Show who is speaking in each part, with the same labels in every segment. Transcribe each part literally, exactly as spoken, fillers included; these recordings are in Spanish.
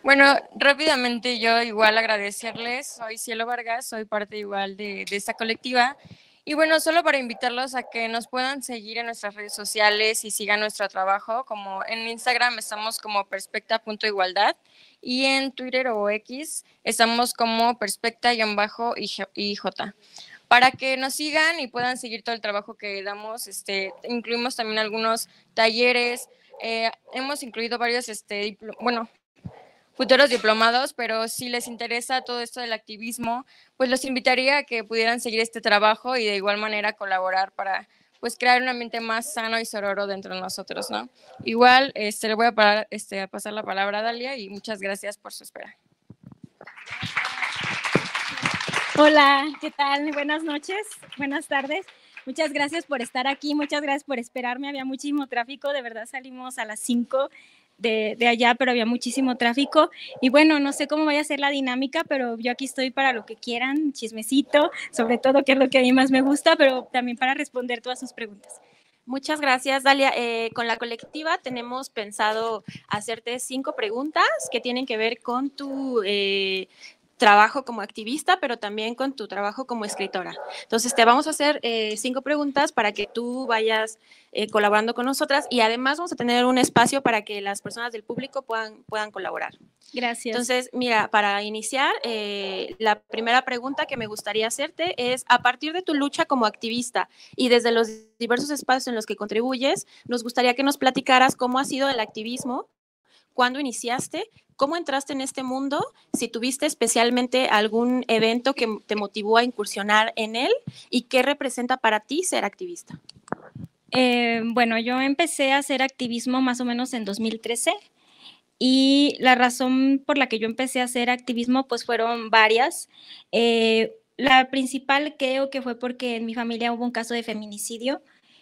Speaker 1: Bueno, rápidamente yo igual agradecerles, soy Cielo Vargas, soy parte igual de, de esta colectiva y bueno, solo para invitarlos a que nos puedan seguir en nuestras redes sociales y sigan nuestro trabajo, como en Instagram estamos como perspecta.igualdad y en Twitter o X estamos como perspecta-ij. Para que nos sigan y puedan seguir todo el trabajo que damos, este, incluimos también algunos talleres, eh, hemos incluido varios, este, bueno, futuros diplomados, pero si les interesa todo esto del activismo, pues los invitaría a que pudieran seguir este trabajo y de igual manera colaborar para pues crear un ambiente más sano y sororo dentro de nosotros, ¿no? Igual, este, le voy a, parar, este, a pasar la palabra a Dalia y muchas gracias por su espera.
Speaker 2: Hola, ¿qué tal? Buenas noches, buenas tardes. Muchas gracias por estar aquí, muchas gracias por esperarme. Había muchísimo tráfico, de verdad salimos a las cinco de, de allá, pero había muchísimo tráfico. Y bueno, no sé cómo vaya a ser la dinámica, pero yo aquí estoy para lo que quieran, chismecito, sobre todo que es lo que a mí más me gusta, pero también para responder todas sus preguntas.
Speaker 3: Muchas gracias, Dalia. Eh, con la colectiva tenemos pensado hacerte cinco preguntas que tienen que ver con tu eh, trabajo como activista, pero también con tu trabajo como escritora. Entonces, te vamos a hacer eh, cinco preguntas para que tú vayas eh, colaborando con nosotras y además vamos a tener un espacio para que las personas del público puedan, puedan colaborar.
Speaker 2: Gracias.
Speaker 3: Entonces, mira, para iniciar, eh, la primera pregunta que me gustaría hacerte es, a partir de tu lucha como activista y desde los diversos espacios en los que contribuyes, nos gustaría que nos platicaras cómo ha sido el activismo, cuándo iniciaste, cómo entraste en este mundo, si tuviste especialmente algún evento que te motivó a incursionar en él y qué representa para ti ser activista.
Speaker 2: Eh, bueno, yo empecé a hacer activismo más o menos en dos mil trece. Y la razón por la que yo empecé a hacer activismo, pues fueron varias. Eh, la principal creo que fue porque en mi familia hubo un caso de feminicidio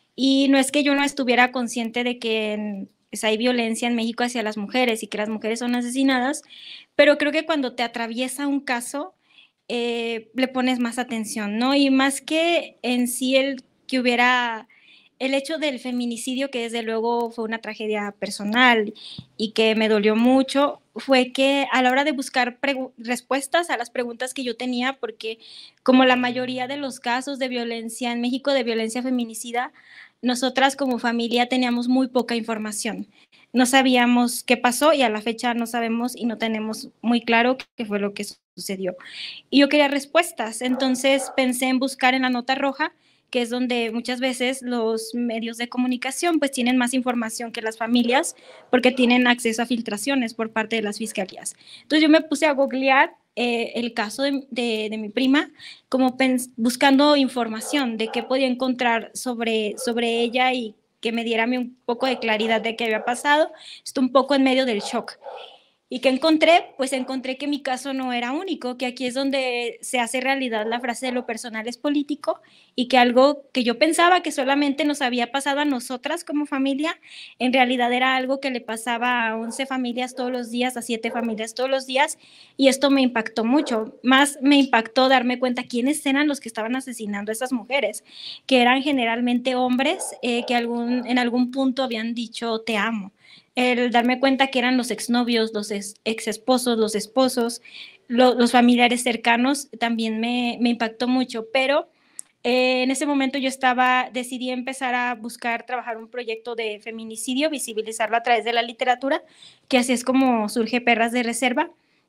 Speaker 2: y no es que yo no estuviera consciente de que pues, hay violencia en México hacia las mujeres y que las mujeres son asesinadas, pero creo que cuando te atraviesa un caso, eh, le pones más atención, ¿no? Y más que en sí el que hubiera el hecho del feminicidio, que desde luego fue una tragedia personal y que me dolió mucho, fue que a la hora de buscar respuestas a las preguntas que yo tenía, porque como la mayoría de los casos de violencia en México, de violencia feminicida, nosotras como familia teníamos muy poca información. No sabíamos qué pasó y a la fecha no sabemos y no tenemos muy claro qué fue lo que sucedió. Y yo quería respuestas, entonces pensé en buscar en la nota roja, que es donde muchas veces los medios de comunicación pues tienen más información que las familias porque tienen acceso a filtraciones por parte de las fiscalías. Entonces yo me puse a googlear eh, el caso de, de, de mi prima como buscando información de qué podía encontrar sobre, sobre ella y que me diera un poco de claridad de qué había pasado. Estoy un poco en medio del shock. ¿Y qué encontré? Pues encontré que mi caso no era único, que aquí es donde se hace realidad la frase de lo personal es político y que algo que yo pensaba que solamente nos había pasado a nosotras como familia, en realidad era algo que le pasaba a once familias todos los días, a siete familias todos los días, y esto me impactó mucho. Más me impactó darme cuenta quiénes eran los que estaban asesinando a esas mujeres, que eran generalmente hombres eh, que algún, en algún punto habían dicho te amo. El darme cuenta que eran los exnovios, los ex, ex esposos, los esposos, lo, los familiares cercanos, también me, me impactó mucho, pero eh, en ese momento yo estaba, decidí empezar a buscar trabajar un proyecto de feminicidio, visibilizarlo a través de la literatura, que así es como surge Perras de Reserva.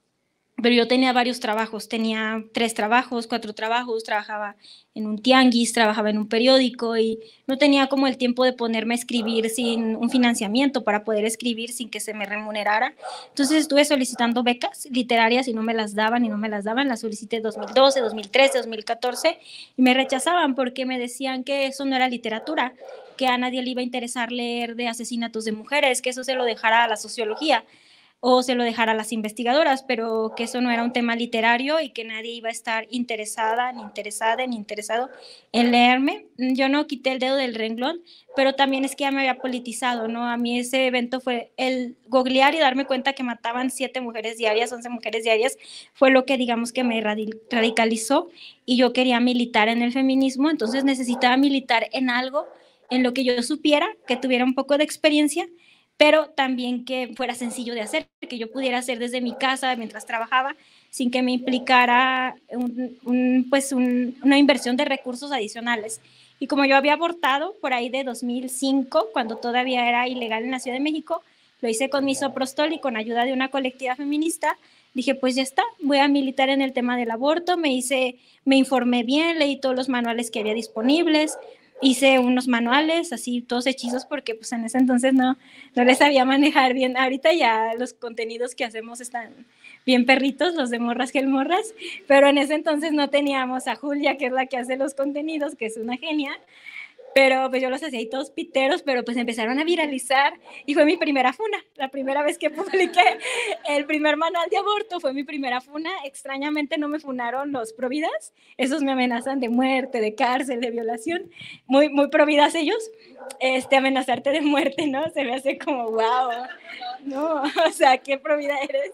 Speaker 2: Pero yo tenía varios trabajos, tenía tres trabajos, cuatro trabajos, trabajaba en un tianguis, trabajaba en un periódico y no tenía como el tiempo de ponerme a escribir sin un financiamiento para poder escribir sin que se me remunerara. Entonces estuve solicitando becas literarias y no me las daban y no me las daban, las solicité en dos mil doce, dos mil trece, dos mil catorce y me rechazaban porque me decían que eso no era literatura, que a nadie le iba a interesar leer de asesinatos de mujeres, que eso se lo dejara a la sociología o se lo dejara a las investigadoras, pero que eso no era un tema literario y que nadie iba a estar interesada, ni interesada, ni interesado en leerme. Yo no quité el dedo del renglón, pero también es que ya me había politizado, ¿no? A mí ese evento fue el googlear y darme cuenta que mataban siete mujeres diarias, once mujeres diarias, fue lo que digamos que me radicalizó y yo quería militar en el feminismo, entonces necesitaba militar en algo en lo que yo supiera, que tuviera un poco de experiencia, pero también que fuera sencillo de hacer, que yo pudiera hacer desde mi casa mientras trabajaba, sin que me implicara un, un, pues un, una inversión de recursos adicionales. Y como yo había abortado por ahí de dos mil cinco, cuando todavía era ilegal en la Ciudad de México, lo hice con misoprostol y con ayuda de una colectiva feminista. Dije, pues ya está, voy a militar en el tema del aborto. Me hice, me informé bien, leí todos los manuales que había disponibles, hice unos manuales así todos hechizos porque pues en ese entonces no, no les sabía manejar bien. Ahorita ya los contenidos que hacemos están bien perritos, los de Morras Gel Morras, pero en ese entonces no teníamos a Julia, que es la que hace los contenidos, que es una genia, pero pues yo los hacía ahí todos piteros, pero pues empezaron a viralizar y fue mi primera funa. La primera vez que publiqué el primer manual de aborto fue mi primera funa. Extrañamente no me funaron los providas, esos me amenazan de muerte, de cárcel, de violación, muy, muy providas ellos, este, amenazarte de muerte, ¿no? Se me hace como, wow, no, o sea, qué provida eres.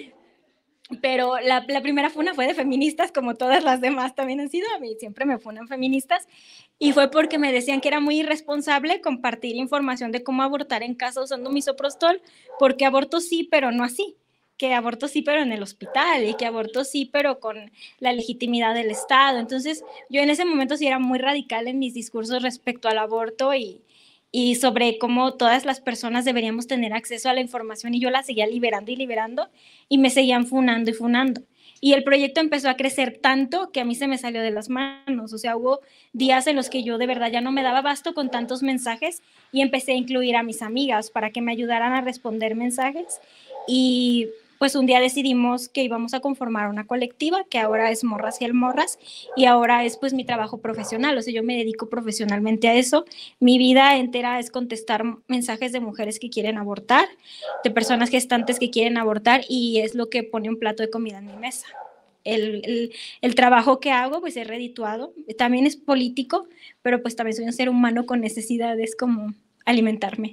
Speaker 2: Pero la, la primera funa fue de feministas, como todas las demás también han sido. A mí siempre me funan feministas, y fue porque me decían que era muy irresponsable compartir información de cómo abortar en casa usando misoprostol, porque aborto sí, pero no así, que aborto sí, pero en el hospital, y que aborto sí, pero con la legitimidad del Estado. Entonces, yo en ese momento sí era muy radical en mis discursos respecto al aborto y, y sobre cómo todas las personas deberíamos tener acceso a la información, y yo la seguía liberando y liberando, y me seguían funando y funando. Y el proyecto empezó a crecer tanto que a mí se me salió de las manos. O sea, hubo días en los que yo de verdad ya no me daba abasto con tantos mensajes, y empecé a incluir a mis amigas para que me ayudaran a responder mensajes. Y pues un día decidimos que íbamos a conformar una colectiva, que ahora es Morras Gel Morras, y ahora es pues mi trabajo profesional. O sea, yo me dedico profesionalmente a eso. Mi vida entera es contestar mensajes de mujeres que quieren abortar, de personas gestantes que quieren abortar, y es lo que pone un plato de comida en mi mesa. El, el, el trabajo que hago pues es redituado, también es político, pero pues también soy un ser humano con necesidades como alimentarme.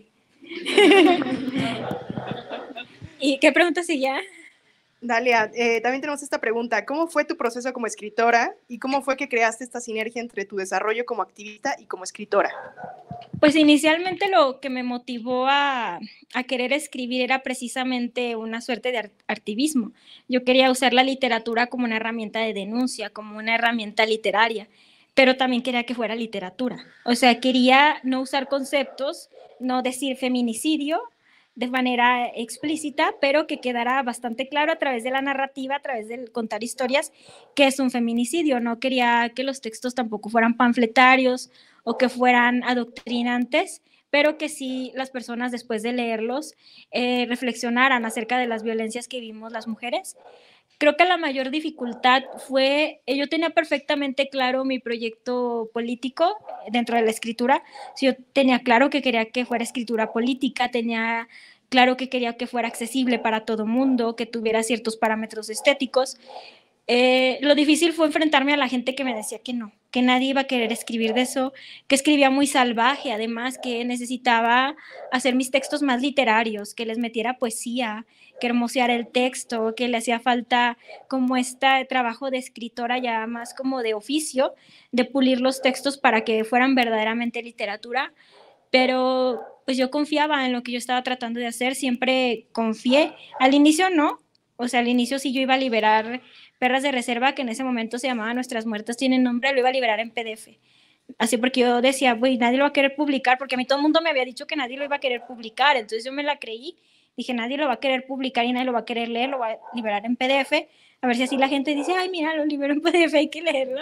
Speaker 2: ¿Y qué pregunta seguía?
Speaker 4: Dalia, eh, también tenemos esta pregunta. ¿Cómo fue tu proceso como escritora y cómo fue que creaste esta sinergia entre tu desarrollo como activista y como escritora?
Speaker 2: Pues inicialmente lo que me motivó a, a querer escribir era precisamente una suerte de activismo. Yo quería usar la literatura como una herramienta de denuncia, como una herramienta literaria, pero también quería que fuera literatura. O sea, quería no usar conceptos, no decir feminicidio de manera explícita, pero que quedara bastante claro a través de la narrativa, a través de contar historias, que es un feminicidio. No quería que los textos tampoco fueran panfletarios o que fueran adoctrinantes, pero que sí las personas después de leerlos eh, reflexionaran acerca de las violencias que vivimos las mujeres. Creo que la mayor dificultad fue, yo tenía perfectamente claro mi proyecto político dentro de la escritura. Yo tenía claro que quería que fuera escritura política, tenía claro que quería que fuera accesible para todo mundo, que tuviera ciertos parámetros estéticos. Eh, lo difícil fue enfrentarme a la gente que me decía que no, que nadie iba a querer escribir de eso, que escribía muy salvaje, además que necesitaba hacer mis textos más literarios, que les metiera poesía, que hermoseara el texto, que le hacía falta como este trabajo de escritora ya más como de oficio, de pulir los textos para que fueran verdaderamente literatura. Pero pues yo confiaba en lo que yo estaba tratando de hacer, siempre confié. Al inicio no, o sea, al inicio sí yo iba a liberar Perras de Reserva, que en ese momento se llamaba Nuestras Muertas Tienen Nombre, lo iba a liberar en P D F. Así porque yo decía, güey, nadie lo va a querer publicar, porque a mí todo el mundo me había dicho que nadie lo iba a querer publicar, entonces yo me la creí, dije, nadie lo va a querer publicar y nadie lo va a querer leer, lo va a liberar en P D F, a ver si así la gente dice, ay, mira, lo libero en P D F, hay que leerlo,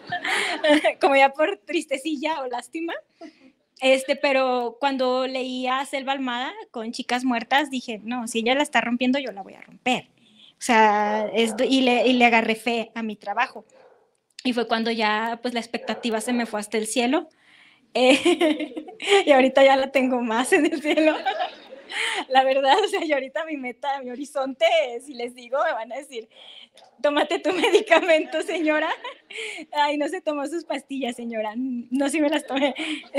Speaker 2: como ya por tristecilla o lástima. Este, pero cuando leía Selva Almada con Chicas Muertas, dije, no, si ella la está rompiendo, yo la voy a romper. O sea, es, y, le, y le agarré fe a mi trabajo. Y fue cuando ya, pues, la expectativa se me fue hasta el cielo. Eh, y ahorita ya la tengo más en el cielo. La verdad, o sea, yo ahorita mi meta, mi horizonte, si les digo, me van a decir, tómate tu medicamento, señora. Ay, no se tomó sus pastillas, señora. No, sí me las tomé.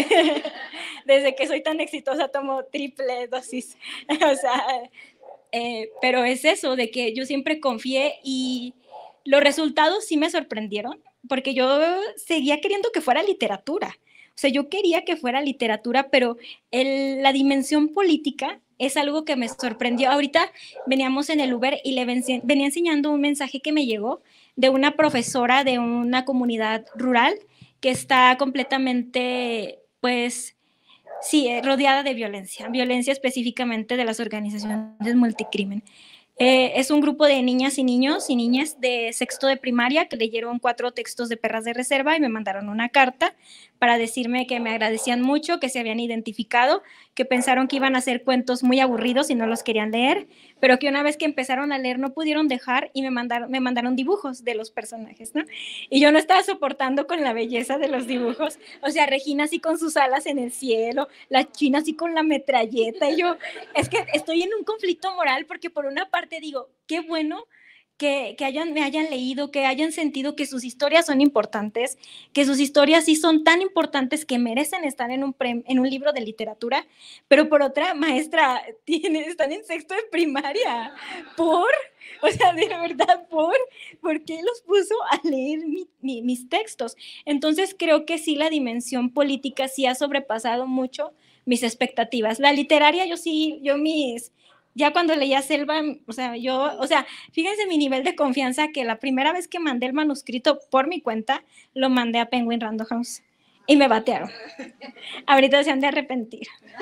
Speaker 2: Desde que soy tan exitosa tomo triple dosis. O sea, eh, pero es eso, de que yo siempre confié y los resultados sí me sorprendieron, porque yo seguía queriendo que fuera literatura. O sea, yo quería que fuera literatura, pero el, la dimensión política es algo que me sorprendió. Ahorita veníamos en el Uber y le venía enseñando un mensaje que me llegó de una profesora de una comunidad rural que está completamente, pues, sí, rodeada de violencia, violencia específicamente de las organizaciones multicrimen. Eh, es un grupo de niñas y niños y niñas de sexto de primaria que leyeron cuatro textos de Perras de Reserva y me mandaron una carta para decirme que me agradecían mucho, que se habían identificado, que pensaron que iban a ser cuentos muy aburridos y no los querían leer, pero que una vez que empezaron a leer no pudieron dejar y me mandaron, me mandaron dibujos de los personajes, ¿no? Y yo no estaba soportando con la belleza de los dibujos, o sea, Regina así con sus alas en el cielo, la China así con la metralleta, y yo, es que estoy en un conflicto moral porque por una parte digo, qué bueno que, que hayan, me hayan leído, que hayan sentido que sus historias son importantes, que sus historias sí son tan importantes que merecen estar en un, pre, en un libro de literatura, pero por otra, maestra, tiene, están en sexto de primaria, ¿por? O sea, de verdad, ¿por? ¿Por qué los puso a leer mi, mi, mis textos? Entonces creo que sí, la dimensión política sí ha sobrepasado mucho mis expectativas. La literaria, yo sí, yo mis... Ya cuando leía Selva, o sea, yo, o sea, fíjense mi nivel de confianza que la primera vez que mandé el manuscrito por mi cuenta, lo mandé a Penguin Random House y me batearon. Ahorita se han de arrepentir.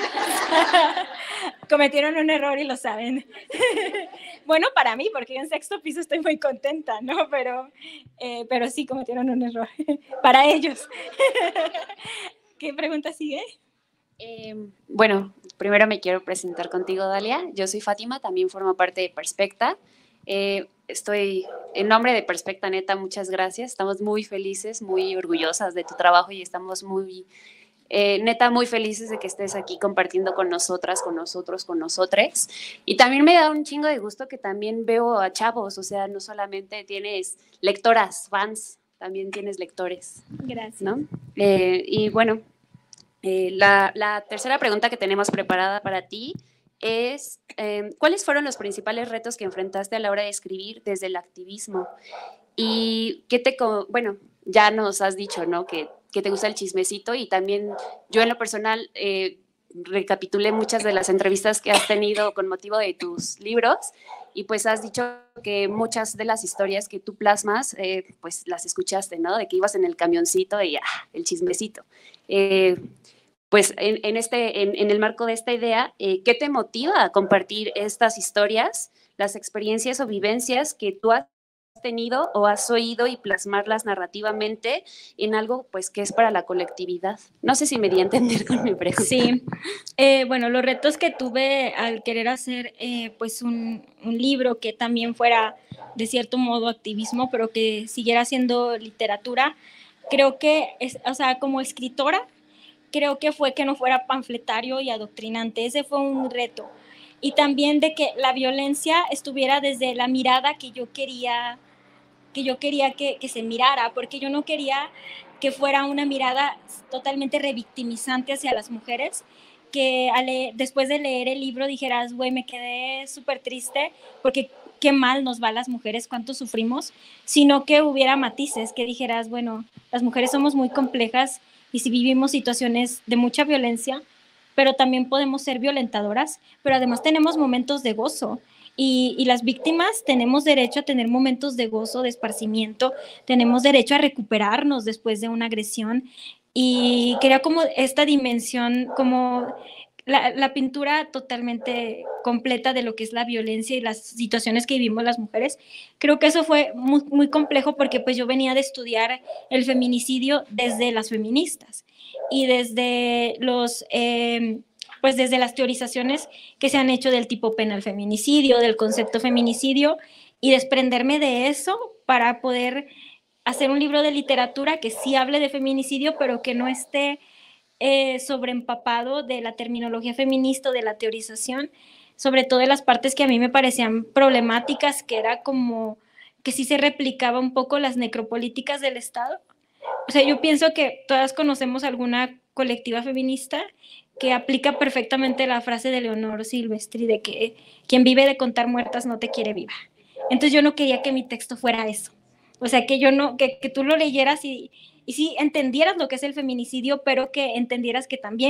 Speaker 2: Cometieron un error y lo saben. Bueno, para mí, porque en sexto piso estoy muy contenta, ¿no? Pero, eh, pero sí cometieron un error. Para ellos. ¿Qué pregunta sigue?
Speaker 5: Eh, bueno, primero me quiero presentar contigo, Dalia. Yo soy Fátima, también formo parte de Perspecta. Eh, estoy en nombre de Perspecta, neta, muchas gracias. Estamos muy felices, muy orgullosas de tu trabajo y estamos muy, eh, neta, muy felices de que estés aquí compartiendo con nosotras, con nosotros, con nosotres. Y también me da un chingo de gusto que también veo a chavos, o sea, no solamente tienes lectoras, fans, también tienes lectores.
Speaker 2: Gracias.
Speaker 5: ¿No? Eh, y bueno, Eh, la, la tercera pregunta que tenemos preparada para ti es, eh, ¿cuáles fueron los principales retos que enfrentaste a la hora de escribir desde el activismo? Y qué te, bueno, ya nos has dicho, ¿no? Que, que te gusta el chismecito y también yo en lo personal eh, recapitulé muchas de las entrevistas que has tenido con motivo de tus libros y pues has dicho que muchas de las historias que tú plasmas, eh, pues las escuchaste, ¿no? De que ibas en el camioncito y ah, el chismecito. Eh, Pues en, en, este, en, en el marco de esta idea, eh, ¿qué te motiva a compartir estas historias, las experiencias o vivencias que tú has tenido o has oído y plasmarlas narrativamente en algo pues, que es para la colectividad? No sé si me di a entender con mi pregunta.
Speaker 2: Sí, eh, bueno, los retos que tuve al querer hacer eh, pues un, un libro que también fuera de cierto modo activismo, pero que siguiera siendo literatura, creo que, es, o sea, como escritora, creo que fue que no fuera panfletario y adoctrinante. Ese fue un reto. Y también de que la violencia estuviera desde la mirada que yo quería que, yo quería que, que se mirara, porque yo no quería que fuera una mirada totalmente revictimizante hacia las mujeres, que ale, después de leer el libro dijeras, güey, me quedé súper triste porque qué mal nos va a las mujeres, cuánto sufrimos, sino que hubiera matices, que dijeras, bueno, las mujeres somos muy complejas y si vivimos situaciones de mucha violencia, pero también podemos ser violentadoras, pero además tenemos momentos de gozo y, y las víctimas tenemos derecho a tener momentos de gozo, de esparcimiento, tenemos derecho a recuperarnos después de una agresión y quería como esta dimensión, como la, la pintura totalmente completa de lo que es la violencia y las situaciones que vivimos las mujeres. Creo que eso fue muy, muy complejo porque pues yo venía de estudiar el feminicidio desde las feministas y desde los, eh, pues desde las teorizaciones que se han hecho del tipo penal feminicidio, del concepto feminicidio y desprenderme de eso para poder hacer un libro de literatura que sí hable de feminicidio, pero que no esté eh, sobreempapado de la terminología feminista, de la teorización, sobre todo de las partes que a mí me parecían problemáticas, que era como que sí se replicaba un poco las necropolíticas del Estado. O sea, yo pienso que todas conocemos alguna colectiva feminista que aplica perfectamente la frase de Leonor Silvestri de que quien vive de contar muertas no te quiere viva. Entonces yo no quería que mi texto fuera eso. O sea, que yo no, que, que tú lo leyeras y, y sí entendieras lo que es el feminicidio, pero que entendieras que también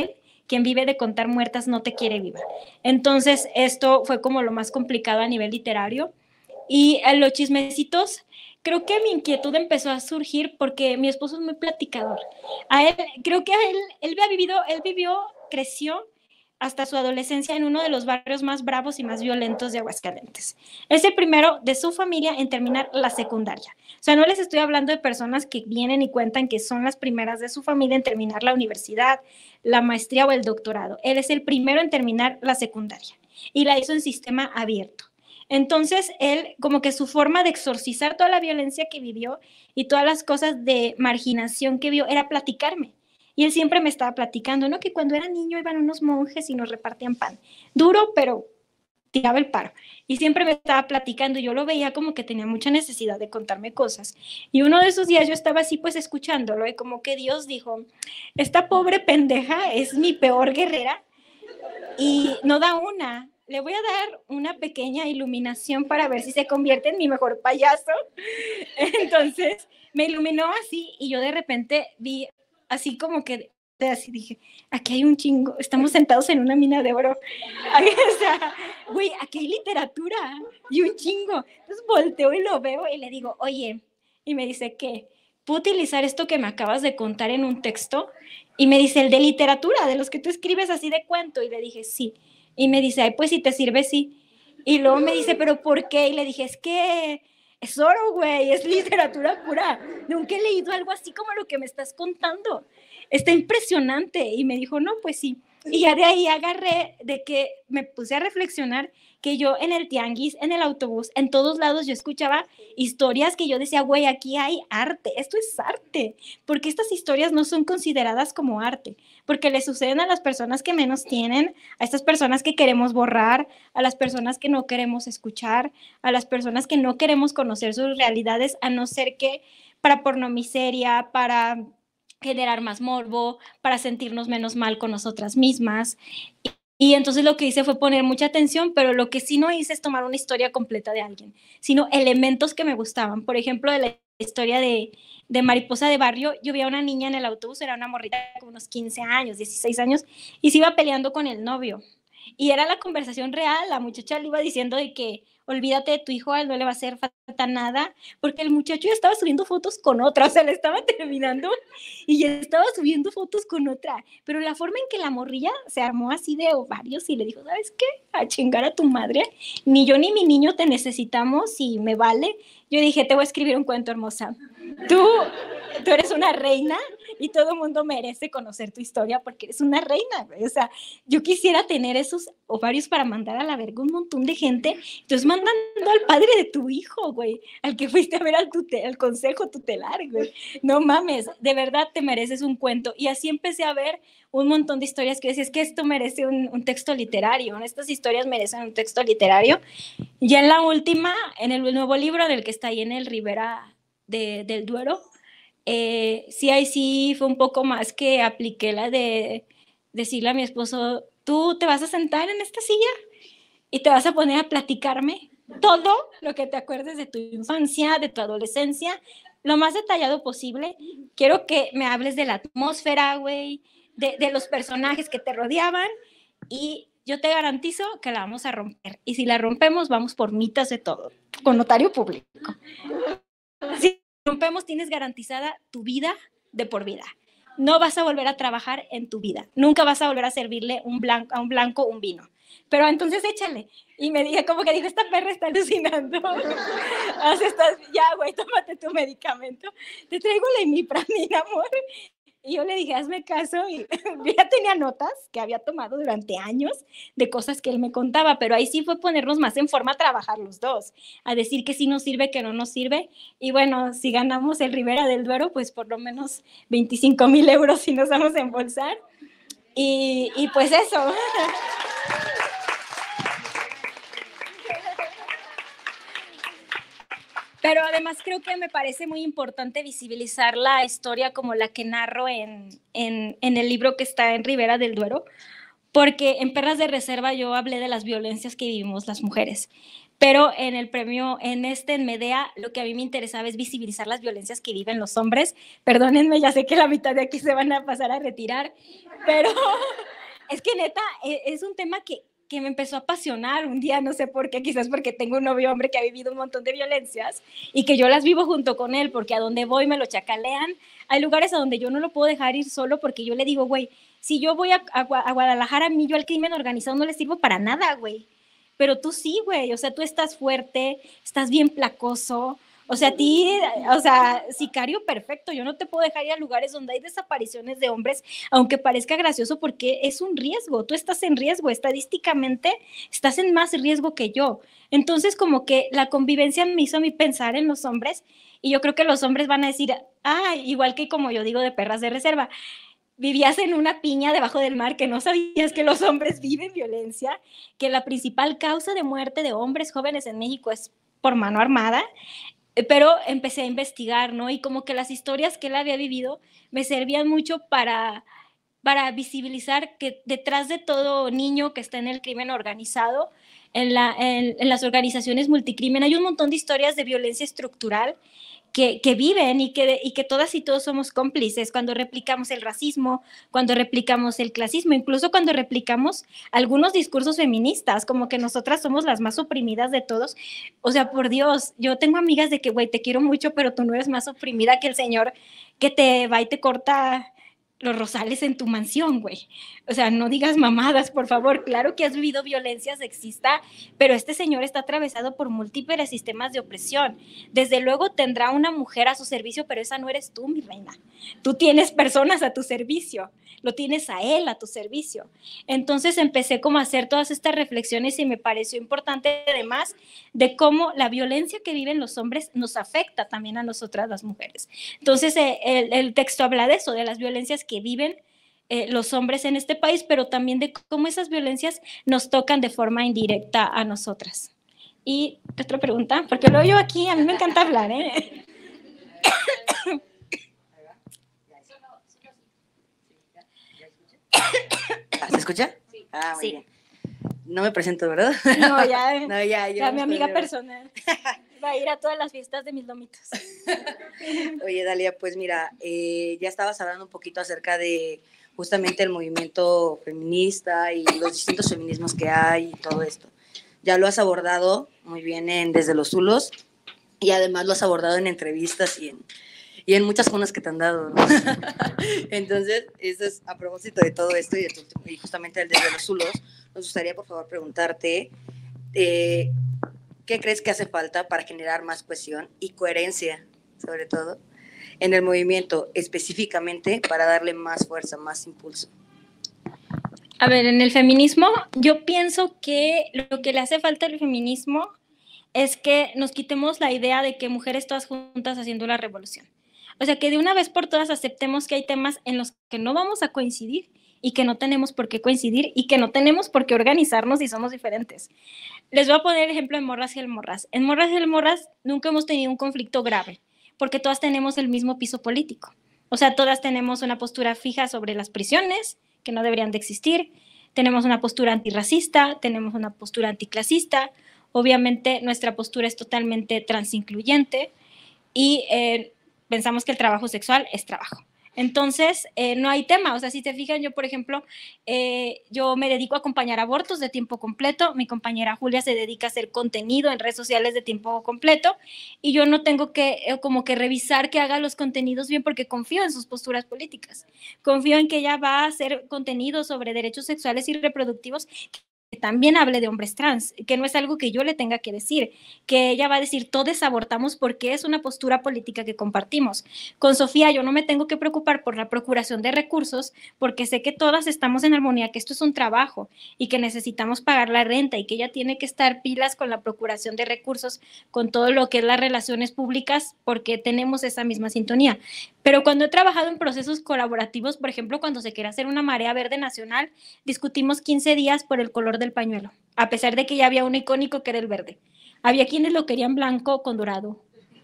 Speaker 2: quien vive de contar muertas no te quiere viva. Entonces, esto fue como lo más complicado a nivel literario. Y en los chismecitos, creo que mi inquietud empezó a surgir porque mi esposo es muy platicador. A él, creo que a él, él ha vivido, él vivió, creció hasta su adolescencia en uno de los barrios más bravos y más violentos de Aguascalientes. Es el primero de su familia en terminar la secundaria. O sea, no les estoy hablando de personas que vienen y cuentan que son las primeras de su familia en terminar la universidad, la maestría o el doctorado. Él es el primero en terminar la secundaria y la hizo en sistema abierto. Entonces, él, como que su forma de exorcizar toda la violencia que vivió y todas las cosas de marginación que vio era platicarme. Y él siempre me estaba platicando, ¿no? Que cuando era niño iban unos monjes y nos repartían pan. Duro, pero tiraba el paro. Y siempre me estaba platicando y yo lo veía como que tenía mucha necesidad de contarme cosas. Y uno de esos días yo estaba así pues escuchándolo y como que Dios dijo, esta pobre pendeja es mi peor guerrera y no da una. Le voy a dar una pequeña iluminación para ver si se convierte en mi mejor payaso. Entonces me iluminó así y yo de repente vi así como que, así dije, aquí hay un chingo, estamos sentados en una mina de oro. O sea, güey, aquí hay literatura y un chingo. Entonces volteo y lo veo y le digo, oye, y me dice, ¿qué? ¿Puedo utilizar esto que me acabas de contar en un texto? Y me dice, el de literatura, de los que tú escribes así de cuento. Y le dije, sí. Y me dice, ay, pues si te sirve, sí. Y luego me dice, ¿pero por qué? Y le dije, es que es oro, güey, es literatura pura. Nunca he leído algo así como lo que me estás contando. Está impresionante. Y me dijo, no, pues sí. Y ya de ahí agarré de que me puse a reflexionar que yo en el tianguis, en el autobús, en todos lados yo escuchaba historias que yo decía, güey, aquí hay arte, esto es arte, porque estas historias no son consideradas como arte, porque le suceden a las personas que menos tienen, a estas personas que queremos borrar, a las personas que no queremos escuchar, a las personas que no queremos conocer sus realidades, a no ser que para pornomiseria, para generar más morbo, para sentirnos menos mal con nosotras mismas. Y entonces lo que hice fue poner mucha atención, pero lo que sí no hice es tomar una historia completa de alguien, sino elementos que me gustaban. Por ejemplo, de la historia de, de Mariposa de Barrio, yo vi a una niña en el autobús, era una morrita con unos quince años, dieciséis años, y se iba peleando con el novio. Y era la conversación real, la muchacha le iba diciendo de que olvídate de tu hijo, a él no le va a hacer falta nada, porque el muchacho ya estaba subiendo fotos con otra, o sea, le estaba terminando y ya estaba subiendo fotos con otra, pero la forma en que la morrilla se armó así de ovarios y le dijo, ¿sabes qué? A chingar a tu madre, ni yo ni mi niño te necesitamos y me vale. Yo dije, te voy a escribir un cuento, hermosa. Tú, tú eres una reina y todo el mundo merece conocer tu historia porque eres una reina, güey. O sea, yo quisiera tener esos ovarios para mandar a la verga un montón de gente. Entonces mandando al padre de tu hijo, güey, al que fuiste a ver al, tute- al consejo tutelar, güey. No mames, de verdad te mereces un cuento. Y así empecé a ver un montón de historias que decía, es que esto merece un, un texto literario, ¿no? Estas historias merecen un texto literario. Ya en la última, en el nuevo libro del que está ahí en el Ribera de, del Duero, eh, sí, ahí sí fue un poco más que apliqué la de decirle a mi esposo, tú te vas a sentar en esta silla y te vas a poner a platicarme todo lo que te acuerdes de tu infancia, de tu adolescencia, lo más detallado posible. Quiero que me hables de la atmósfera, güey, de, de los personajes que te rodeaban y yo te garantizo que la vamos a romper. Y si la rompemos, vamos por mitas de todo, con notario público. Si rompemos, tienes garantizada tu vida de por vida. No vas a volver a trabajar en tu vida. Nunca vas a volver a servirle un blanco, a un blanco un vino. Pero entonces échale. Y me dije, como que dijo, esta perra está alucinando. O sea, estás, ya, güey, tómate tu medicamento. Te traigo la imipramina, amor. Y yo le dije, hazme caso, y ya tenía notas que había tomado durante años de cosas que él me contaba, pero ahí sí fue ponernos más en forma a trabajar los dos, a decir que sí nos sirve, que no nos sirve, y bueno, si ganamos el Ribera del Duero, pues por lo menos veinticinco mil euros si nos vamos a embolsar, y, y pues eso. Pero además creo que me parece muy importante visibilizar la historia como la que narro en, en, en el libro que está en Ribera del Duero, porque en Perras de Reserva yo hablé de las violencias que vivimos las mujeres, pero en el premio, en este, en Medea, lo que a mí me interesaba es visibilizar las violencias que viven los hombres. Perdónenme, ya sé que la mitad de aquí se van a pasar a retirar, pero... Es que neta, e- es un tema que, que me empezó a apasionar un día, no sé por qué, quizás porque tengo un novio hombre que ha vivido un montón de violencias y que yo las vivo junto con él, porque a donde voy me lo chacalean. Hay lugares a donde yo no lo puedo dejar ir solo porque yo le digo, güey, si yo voy a, a, a Guadalajara, a mí yo al crimen organizado no le sirvo para nada, güey. Pero tú sí, güey, o sea, tú estás fuerte, estás bien placoso, o sea, a ti, o sea, sicario perfecto, yo no te puedo dejar ir a lugares donde hay desapariciones de hombres, aunque parezca gracioso porque es un riesgo, tú estás en riesgo, estadísticamente estás en más riesgo que yo. Entonces, como que la convivencia me hizo a mí pensar en los hombres y yo creo que los hombres van a decir, ah, igual que como yo digo de perras de reserva, vivías en una piña debajo del mar, que no sabías que los hombres viven violencia, que la principal causa de muerte de hombres jóvenes en México es por mano armada, pero empecé a investigar, ¿no? Y como que las historias que él había vivido me servían mucho para, para visibilizar que detrás de todo niño que está en el crimen organizado, en, la, en, en las organizaciones multicrimen, hay un montón de historias de violencia estructural que, que viven y que, y que todas y todos somos cómplices cuando replicamos el racismo, cuando replicamos el clasismo, incluso cuando replicamos algunos discursos feministas, como que nosotras somos las más oprimidas de todos. O sea, por Dios, yo tengo amigas de que, güey, te quiero mucho, pero tú no eres más oprimida que el señor que te va y te corta los rosales en tu mansión, güey. O sea, no digas mamadas, por favor. Claro que has vivido violencia sexista, pero este señor está atravesado por múltiples sistemas de opresión. Desde luego tendrá una mujer a su servicio, pero esa no eres tú, mi reina. Tú tienes personas a tu servicio, lo tienes a él a tu servicio. Entonces empecé como a hacer todas estas reflexiones y me pareció importante además de cómo la violencia que viven los hombres nos afecta también a nosotras las mujeres. Entonces eh, el, el texto habla de eso, de las violencias que viven eh, los hombres en este país, pero también de cómo esas violencias nos tocan de forma indirecta a nosotras. Y otra pregunta, porque luego yo aquí, a mí me encanta hablar, ¿eh?
Speaker 6: ¿Se escucha? Ah, muy
Speaker 2: Sí.
Speaker 6: bien. No me presento, ¿verdad?
Speaker 2: No, ya,
Speaker 6: No, ya, yo
Speaker 2: ya mi amiga
Speaker 6: estoy-
Speaker 2: personal va a ir a todas las fiestas de mis lomitos.
Speaker 6: Oye, Dalia, pues mira, eh, ya estabas hablando un poquito acerca de justamente el movimiento feminista y los distintos feminismos que hay y todo esto. Ya lo has abordado muy bien en Desde los Zulos y además lo has abordado en entrevistas y en, y en muchas zonas que te han dado, ¿no? Entonces, eso es a propósito de todo esto y, de tu- y justamente el Desde los Zulos, nos gustaría por favor preguntarte eh, ¿qué crees que hace falta para generar más cohesión y coherencia, sobre todo, en el movimiento, específicamente para darle más fuerza, más impulso?
Speaker 2: A ver, en el feminismo, yo pienso que lo que le hace falta al feminismo es que nos quitemos la idea de que mujeres todas juntas haciendo la revolución. O sea, que de una vez por todas aceptemos que hay temas en los que no vamos a coincidir y que no tenemos por qué coincidir y que no tenemos por qué organizarnos si somos diferentes. Les voy a poner el ejemplo de Morras y el Morras. En Morras y el Morras nunca hemos tenido un conflicto grave porque todas tenemos el mismo piso político. O sea, todas tenemos una postura fija sobre las prisiones, que no deberían de existir, tenemos una postura antirracista, tenemos una postura anticlasista, obviamente nuestra postura es totalmente transincluyente y eh, pensamos que el trabajo sexual es trabajo. Entonces, eh, no hay tema. O sea, si te fijan, yo, por ejemplo, eh, yo me dedico a acompañar abortos de tiempo completo. Mi compañera Julia se dedica a hacer contenido en redes sociales de tiempo completo y yo no tengo que eh, como que revisar que haga los contenidos bien porque confío en sus posturas políticas. Confío en que ella va a hacer contenido sobre derechos sexuales y reproductivos que también hable de hombres trans, que no es algo que yo le tenga que decir, que ella va a decir todos abortamos porque es una postura política que compartimos. Con Sofía yo no me tengo que preocupar por la procuración de recursos porque sé que todas estamos en armonía, que esto es un trabajo y que necesitamos pagar la renta y que ella tiene que estar pilas con la procuración de recursos, con todo lo que es las relaciones públicas porque tenemos esa misma sintonía. Pero cuando he trabajado en procesos colaborativos, por ejemplo, cuando se quiere hacer una marea verde nacional, discutimos quince días por el color del pañuelo, a pesar de que ya había un icónico que era el verde. Había quienes lo querían blanco con dorado.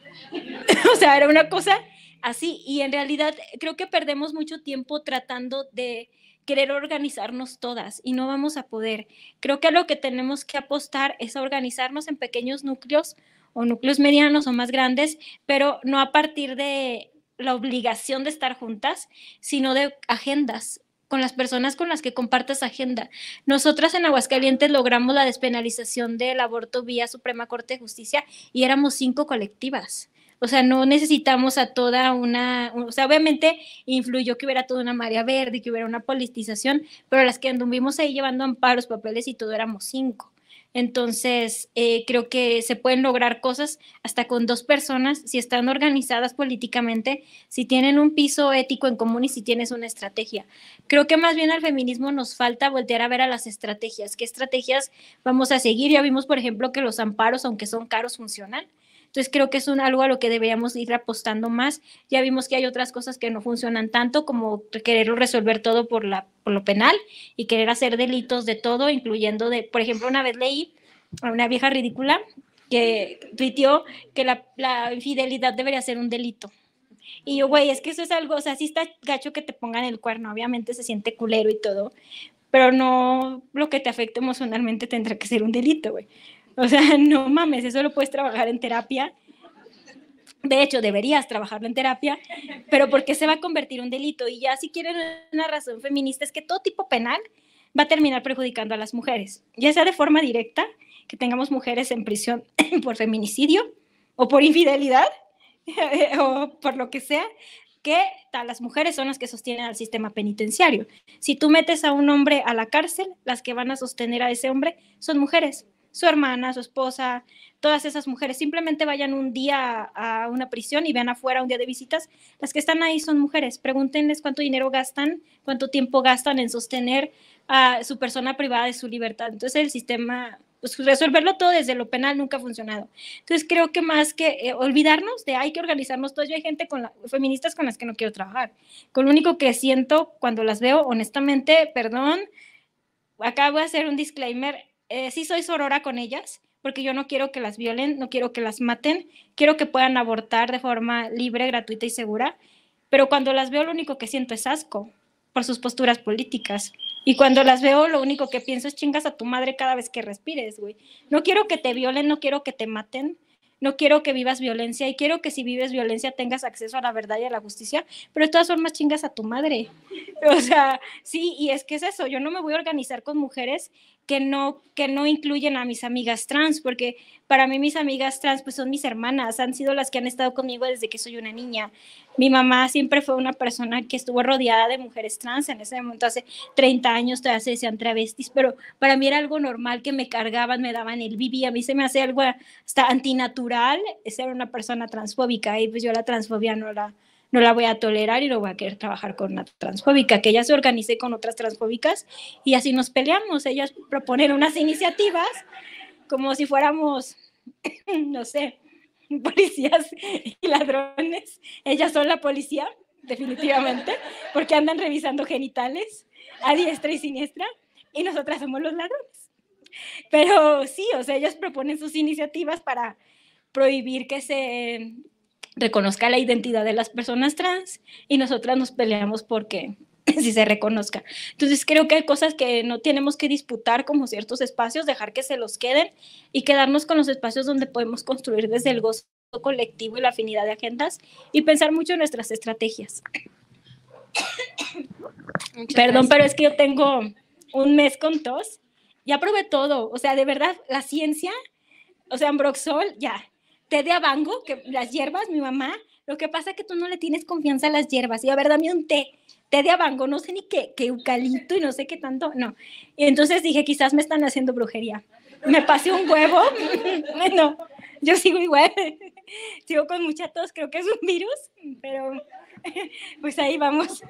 Speaker 2: O sea, era una cosa así. Y en realidad creo que perdemos mucho tiempo tratando de querer organizarnos todas y no vamos a poder. Creo que lo que tenemos que apostar es a organizarnos en pequeños núcleos o núcleos medianos o más grandes, pero no a partir de la obligación de estar juntas, sino de agendas. con las personas con las que compartas agenda. Nosotras en Aguascalientes logramos la despenalización del aborto vía Suprema Corte de Justicia y éramos cinco colectivas. O sea, no necesitamos a toda una, o sea, obviamente influyó que hubiera toda una marea verde, que hubiera una politización, pero las que anduvimos ahí llevando amparos, papeles y todo éramos cinco. Entonces, eh, creo que se pueden lograr cosas hasta con dos personas si están organizadas políticamente, si tienen un piso ético en común y si tienes una estrategia. Creo que más bien al feminismo nos falta voltear a ver a las estrategias. ¿Qué estrategias vamos a seguir? Ya vimos, por ejemplo, que los amparos, aunque son caros, funcionan. Entonces creo que es un, algo a lo que deberíamos ir apostando más. Ya vimos que hay otras cosas que no funcionan tanto, como querer resolver todo por, la, por lo penal y querer hacer delitos de todo, incluyendo de, por ejemplo, una vez leí a una vieja ridícula que tuiteó que la, la infidelidad debería ser un delito. Y yo, güey, es que eso es algo, o sea, sí está gacho que te pongan el cuerno, obviamente se siente culero y todo, pero no lo que te afecte emocionalmente tendrá que ser un delito, güey. O sea, no mames, eso lo puedes trabajar en terapia. De hecho, deberías trabajarlo en terapia, pero ¿por qué se va a convertir en un delito? Y ya si quieren una razón feminista es que todo tipo penal va a terminar perjudicando a las mujeres, ya sea de forma directa, que tengamos mujeres en prisión por feminicidio o por infidelidad o por lo que sea, que las mujeres son las que sostienen al sistema penitenciario. Si tú metes a un hombre a la cárcel, las que van a sostener a ese hombre son mujeres. Su hermana, su esposa, todas esas mujeres, simplemente vayan un día a una prisión y vean afuera un día de visitas, las que están ahí son mujeres, pregúntenles cuánto dinero gastan, cuánto tiempo gastan en sostener a su persona privada de su libertad. Entonces el sistema, pues resolverlo todo desde lo penal nunca ha funcionado. Entonces creo que más que eh, olvidarnos de hay que organizarnos todos, yo hay gente con la, feministas con las que no quiero trabajar, con lo único que siento cuando las veo, honestamente, perdón, acá voy a hacer un disclaimer, Eh, sí soy sorora con ellas, porque yo no quiero que las violen, no quiero que las maten, quiero que puedan abortar de forma libre, gratuita y segura, pero cuando las veo lo único que siento es asco por sus posturas políticas. Y cuando las veo lo único que pienso es chingas a tu madre cada vez que respires, güey. No quiero que te violen, no quiero que te maten, no quiero que vivas violencia y quiero que si vives violencia tengas acceso a la verdad y a la justicia, pero de todas formas chingas a tu madre. O sea, sí, y es que es eso, yo no me voy a organizar con mujeres que no, que no incluyen a mis amigas trans, porque para mí mis amigas trans pues son mis hermanas, han sido las que han estado conmigo desde que soy una niña. Mi mamá siempre fue una persona que estuvo rodeada de mujeres trans, en ese momento hace treinta años todavía se decían travestis, pero para mí era algo normal que me cargaban, me daban el bibi, a mí se me hace algo hasta antinatural ser una persona transfóbica y pues yo la transfobia no la... no la voy a tolerar y no voy a querer trabajar con una transfóbica, que ella se organice con otras transfóbicas y así nos peleamos. Ellas proponen unas iniciativas como si fuéramos, no sé, policías y ladrones. Ellas son la policía, definitivamente, porque andan revisando genitales a diestra y siniestra y nosotras somos los ladrones. Pero sí, o sea, ellas proponen sus iniciativas para prohibir que se reconozca la identidad de las personas trans y nosotras nos peleamos porque si se reconozca. Entonces creo que hay cosas que no tenemos que disputar como ciertos espacios, dejar que se los queden y quedarnos con los espacios donde podemos construir desde el gozo colectivo y la afinidad de agendas y pensar mucho en nuestras estrategias. Muchas Perdón, gracias. Pero es que yo tengo un mes con tos, ya probé todo, o sea, de verdad, la ciencia, o sea, Ambroxol, ya, té de abango, que las hierbas, mi mamá, lo que pasa es que tú no le tienes confianza a las hierbas, y a ver, dame un té, té de abango, no sé ni qué, qué eucalipto y no sé qué tanto, no. Y entonces dije, quizás me están haciendo brujería. Me pasé un huevo, no, yo sigo igual, sigo con mucha tos, creo que es un virus, pero pues ahí vamos.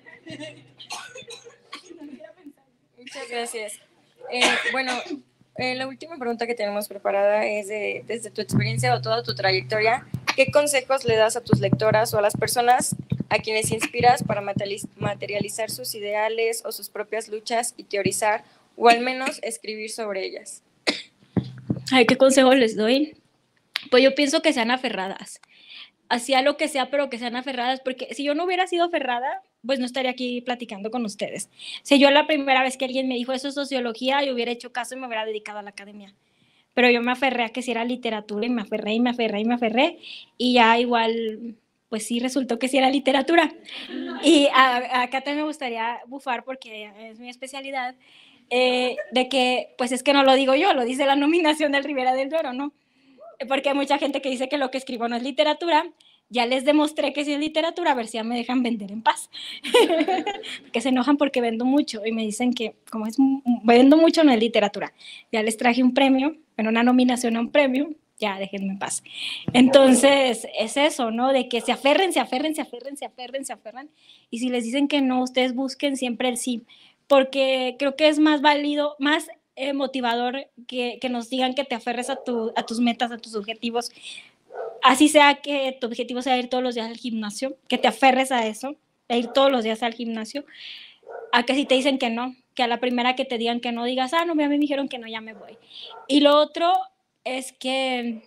Speaker 1: Muchas gracias. Eh, bueno, Eh, la última pregunta que tenemos preparada es de, desde tu experiencia o toda tu trayectoria, ¿qué consejos le das a tus lectoras o a las personas a quienes inspiras para materializar sus ideales o sus propias luchas y teorizar o al menos escribir sobre ellas?
Speaker 2: Ay, ¿qué consejo les doy? Pues yo pienso que sean aferradas, hacia lo que sea, pero que sean aferradas, porque si yo no hubiera sido aferrada, pues no estaría aquí platicando con ustedes. Si yo la primera vez que alguien me dijo eso es sociología, yo hubiera hecho caso y me hubiera dedicado a la academia. Pero yo me aferré a que si era literatura y me aferré y me aferré y me aferré y ya igual pues sí resultó que sí era literatura. Y a, acá también me gustaría bufar, porque es mi especialidad, eh, de que, pues es que no lo digo yo, lo dice la nominación del Ribera del Duero, ¿no? Porque hay mucha gente que dice que lo que escribo no es literatura. Ya les demostré que sí es literatura, a ver si ya me dejan vender en paz. Que se enojan porque vendo mucho y me dicen que como es vendo mucho no es literatura. Ya les traje un premio, bueno, una nominación a un premio, ya déjenme en paz. Entonces es eso, ¿no? De que se aferren, se aferren, se aferren, se aferren, se aferren. Y si les dicen que no, ustedes busquen siempre el sí, porque creo que es más válido, más eh, motivador que, que nos digan que te aferres a, tu, a tus metas, a tus objetivos. Así sea que tu objetivo sea ir todos los días al gimnasio, que te aferres a eso, a ir todos los días al gimnasio, a que si te dicen que no, que a la primera que te digan que no, digas, ah, no, ya me dijeron que no, ya me voy. Y lo otro es que,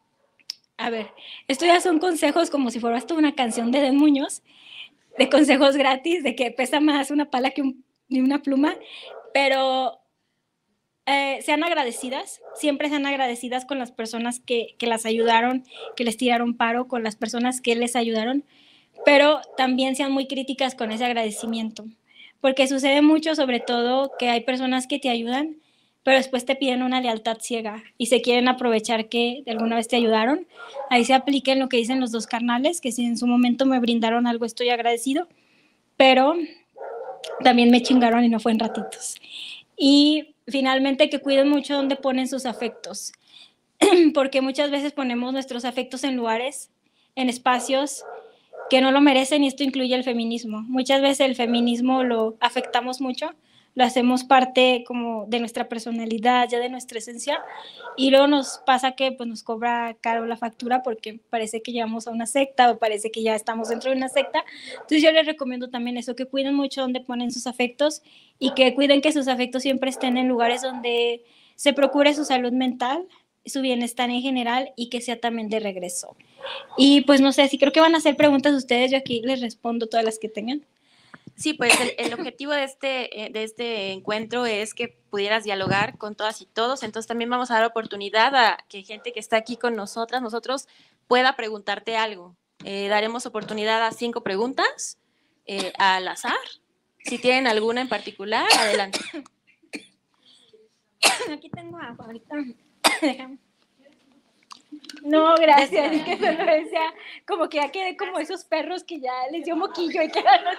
Speaker 2: a ver, esto ya son consejos como si fuera esto una canción de Den Muñoz, de consejos gratis, de que pesa más una pala que un, ni una pluma, pero... Eh, sean agradecidas, siempre sean agradecidas con las personas que, que las ayudaron, que les tiraron paro, con las personas que les ayudaron, pero también sean muy críticas con ese agradecimiento, porque sucede mucho, sobre todo, que hay personas que te ayudan, pero después te piden una lealtad ciega y se quieren aprovechar que de alguna vez te ayudaron. Ahí se aplica en lo que dicen los dos carnales, que si en su momento me brindaron algo estoy agradecido, pero también me chingaron y no fue en ratitos. Y finalmente que cuiden mucho dónde ponen sus afectos, porque muchas veces ponemos nuestros afectos en lugares, en espacios que no lo merecen, y esto incluye el feminismo. Muchas veces el feminismo lo afectamos mucho, lo hacemos parte como de nuestra personalidad, ya de nuestra esencia, y luego nos pasa que pues, nos cobra caro la factura porque parece que llevamos a una secta o parece que ya estamos dentro de una secta. Entonces yo les recomiendo también eso, que cuiden mucho dónde ponen sus afectos y que cuiden que sus afectos siempre estén en lugares donde se procure su salud mental, su bienestar en general y que sea también de regreso. Y pues no sé, si creo que van a hacer preguntas ustedes, yo aquí les respondo todas las que tengan.
Speaker 3: Sí, pues el, el objetivo de este, de este encuentro es que pudieras dialogar con todas y todos, entonces también vamos a dar oportunidad a que gente que está aquí con nosotras, nosotros, pueda preguntarte algo. Eh, daremos oportunidad a cinco preguntas eh, al azar. Si tienen alguna en particular, adelante.
Speaker 2: Aquí tengo agua, ahorita. Déjame. No, gracias, es que solo decía, como que ya quedé como esos perros que ya les dio moquillo y quedaron.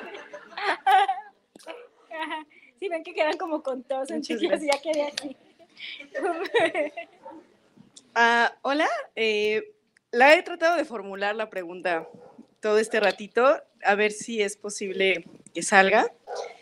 Speaker 2: Sí, ven que quedan como con tos, entonces yo ya quedé así.
Speaker 4: Uh, hola, eh, la he tratado de formular la pregunta todo este ratito, a ver si es posible que salga.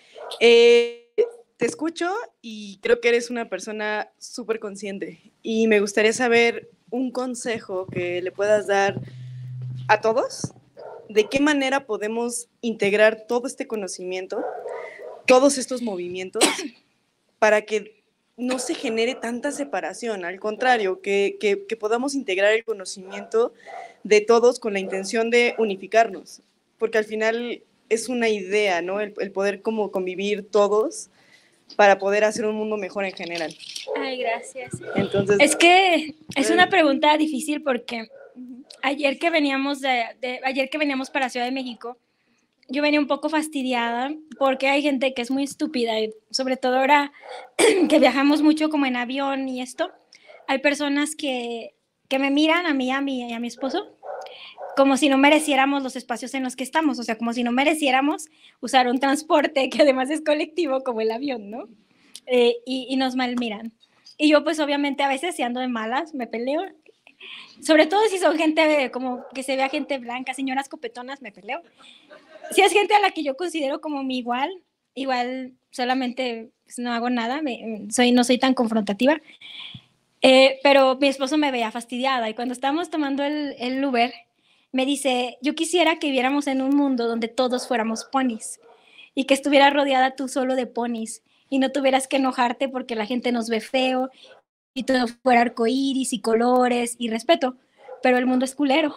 Speaker 4: Eh, te escucho y creo que eres una persona súper consciente y me gustaría saber un consejo que le puedas dar a todos, de qué manera podemos integrar todo este conocimiento, todos estos movimientos, para que no se genere tanta separación, al contrario, que, que, que podamos integrar el conocimiento de todos con la intención de unificarnos, porque al final es una idea, ¿no? El, el poder como convivir todos para poder hacer un mundo mejor en general.
Speaker 2: Ay, gracias.
Speaker 4: Entonces,
Speaker 2: es que es una pregunta difícil porque ayer que veníamos de, de ayer que veníamos para Ciudad de México, yo venía un poco fastidiada porque hay gente que es muy estúpida, y sobre todo ahora que viajamos mucho como en avión y esto, hay personas que, que me miran a mí, a mí y a mi esposo como si no mereciéramos los espacios en los que estamos, o sea, como si no mereciéramos usar un transporte que además es colectivo como el avión, ¿no? Eh, y, y nos malmiran. Y yo pues obviamente a veces si ando de malas me peleo, sobre todo si son gente como que se vea gente blanca, señoras copetonas, me peleo. Si es gente a la que yo considero como mi igual, igual solamente pues, no hago nada, me, soy, no soy tan confrontativa, eh, pero mi esposo me veía fastidiada y cuando estábamos tomando el, el Uber, me dice, yo quisiera que viviéramos en un mundo donde todos fuéramos ponis y que estuvieras rodeada tú solo de ponis y no tuvieras que enojarte porque la gente nos ve feo y todo fuera arcoíris y colores y respeto, pero el mundo es culero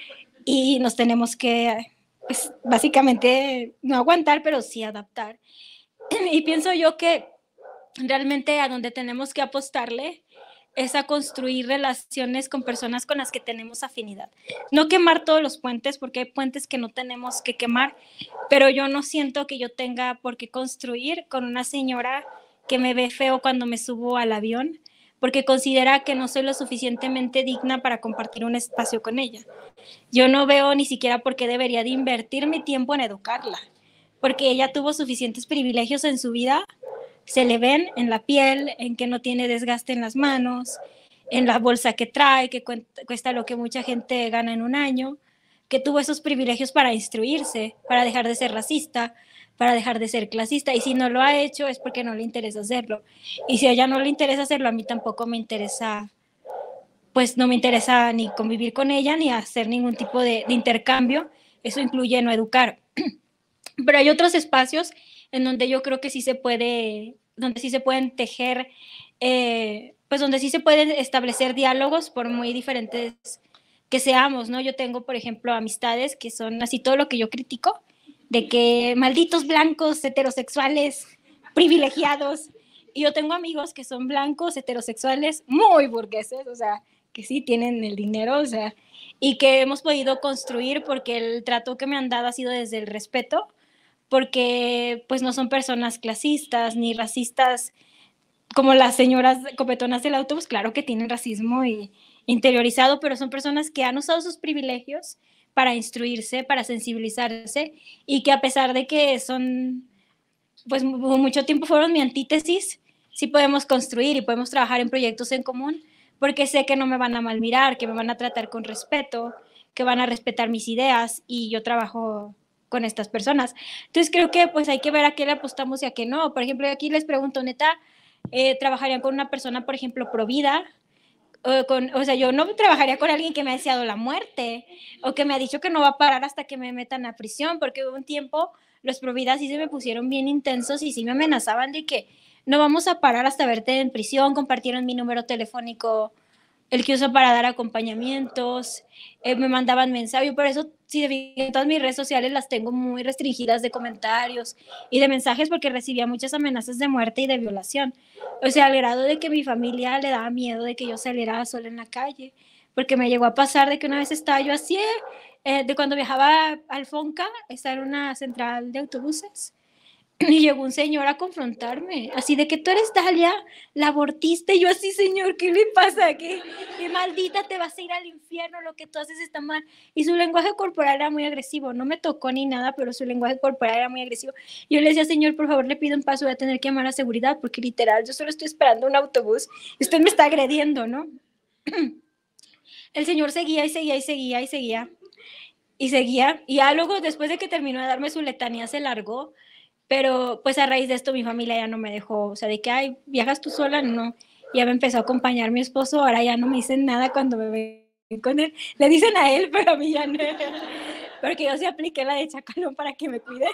Speaker 2: y nos tenemos que, pues, básicamente, no aguantar, pero sí adaptar. Y pienso yo que realmente a donde tenemos que apostarle es a construir relaciones con personas con las que tenemos afinidad. No quemar todos los puentes, porque hay puentes que no tenemos que quemar, pero yo no siento que yo tenga por qué construir con una señora que me ve feo cuando me subo al avión, porque considera que no soy lo suficientemente digna para compartir un espacio con ella. Yo no veo ni siquiera por qué debería de invertir mi tiempo en educarla, porque ella tuvo suficientes privilegios en su vida, se le ven en la piel, en que no tiene desgaste en las manos, en la bolsa que trae, que cuesta lo que mucha gente gana en un año, que tuvo esos privilegios para instruirse, para dejar de ser racista, para dejar de ser clasista, y si no lo ha hecho es porque no le interesa hacerlo. Y si a ella no le interesa hacerlo, a mí tampoco me interesa, pues no me interesa ni convivir con ella, ni hacer ningún tipo de, de intercambio. Eso incluye no educar. Pero hay otros espacios en donde yo creo que sí se puede, donde sí se pueden tejer, eh, pues donde sí se pueden establecer diálogos por muy diferentes que seamos, ¿no? Yo tengo, por ejemplo, amistades que son así todo lo que yo critico, de que malditos blancos heterosexuales privilegiados, y yo tengo amigos que son blancos heterosexuales muy burgueses, o sea, que sí tienen el dinero, o sea, y que hemos podido construir porque el trato que me han dado ha sido desde el respeto, porque pues no son personas clasistas ni racistas como las señoras copetonas del autobús. Claro que tienen racismo y interiorizado, pero son personas que han usado sus privilegios para instruirse, para sensibilizarse, y que a pesar de que son, pues mucho tiempo fueron mi antítesis, sí podemos construir y podemos trabajar en proyectos en común, porque sé que no me van a malmirar, que me van a tratar con respeto, que van a respetar mis ideas, y yo trabajo con estas personas. Entonces creo que pues hay que ver a qué le apostamos y a qué no. Por ejemplo, aquí les pregunto, neta, eh, ¿trabajarían con una persona, por ejemplo, pro vida? O, con, o sea, yo no trabajaría con alguien que me ha deseado la muerte o que me ha dicho que no va a parar hasta que me metan a prisión, porque hubo un tiempo los pro vida sí se me pusieron bien intensos y sí me amenazaban de que no vamos a parar hasta verte en prisión. Compartieron mi número telefónico, el que uso para dar acompañamientos, eh, me mandaban mensajes. Por eso, si se fijan, todas mis redes sociales las tengo muy restringidas de comentarios y de mensajes, porque recibía muchas amenazas de muerte y de violación. O sea, al grado de que mi familia le daba miedo de que yo saliera sola en la calle, porque me llegó a pasar de que una vez estaba yo así, eh, de cuando viajaba al Fonca, estaba en una central de autobuses, y llegó un señor a confrontarme, así de que tú eres Dalia, la abortista, y yo así, señor, ¿qué le pasa? ¿Qué, qué maldita, te vas a ir al infierno, lo que tú haces está mal? Y su lenguaje corporal era muy agresivo, no me tocó ni nada, pero su lenguaje corporal era muy agresivo. Yo le decía, señor, por favor, le pido un paso, voy a tener que llamar a seguridad, porque literal, yo solo estoy esperando un autobús y usted me está agrediendo, ¿no? El señor seguía y seguía y seguía y seguía y seguía, y ya luego, después de que terminó de darme su letanía, se largó. Pero pues a raíz de esto mi familia ya no me dejó, o sea, de que, ay, ¿viajas tú sola? No. Ya me empezó a acompañar mi esposo, ahora ya no me dicen nada cuando me ven con él. Le dicen a él, pero a mí ya no. Porque yo sí apliqué la de chacalón para que me cuide.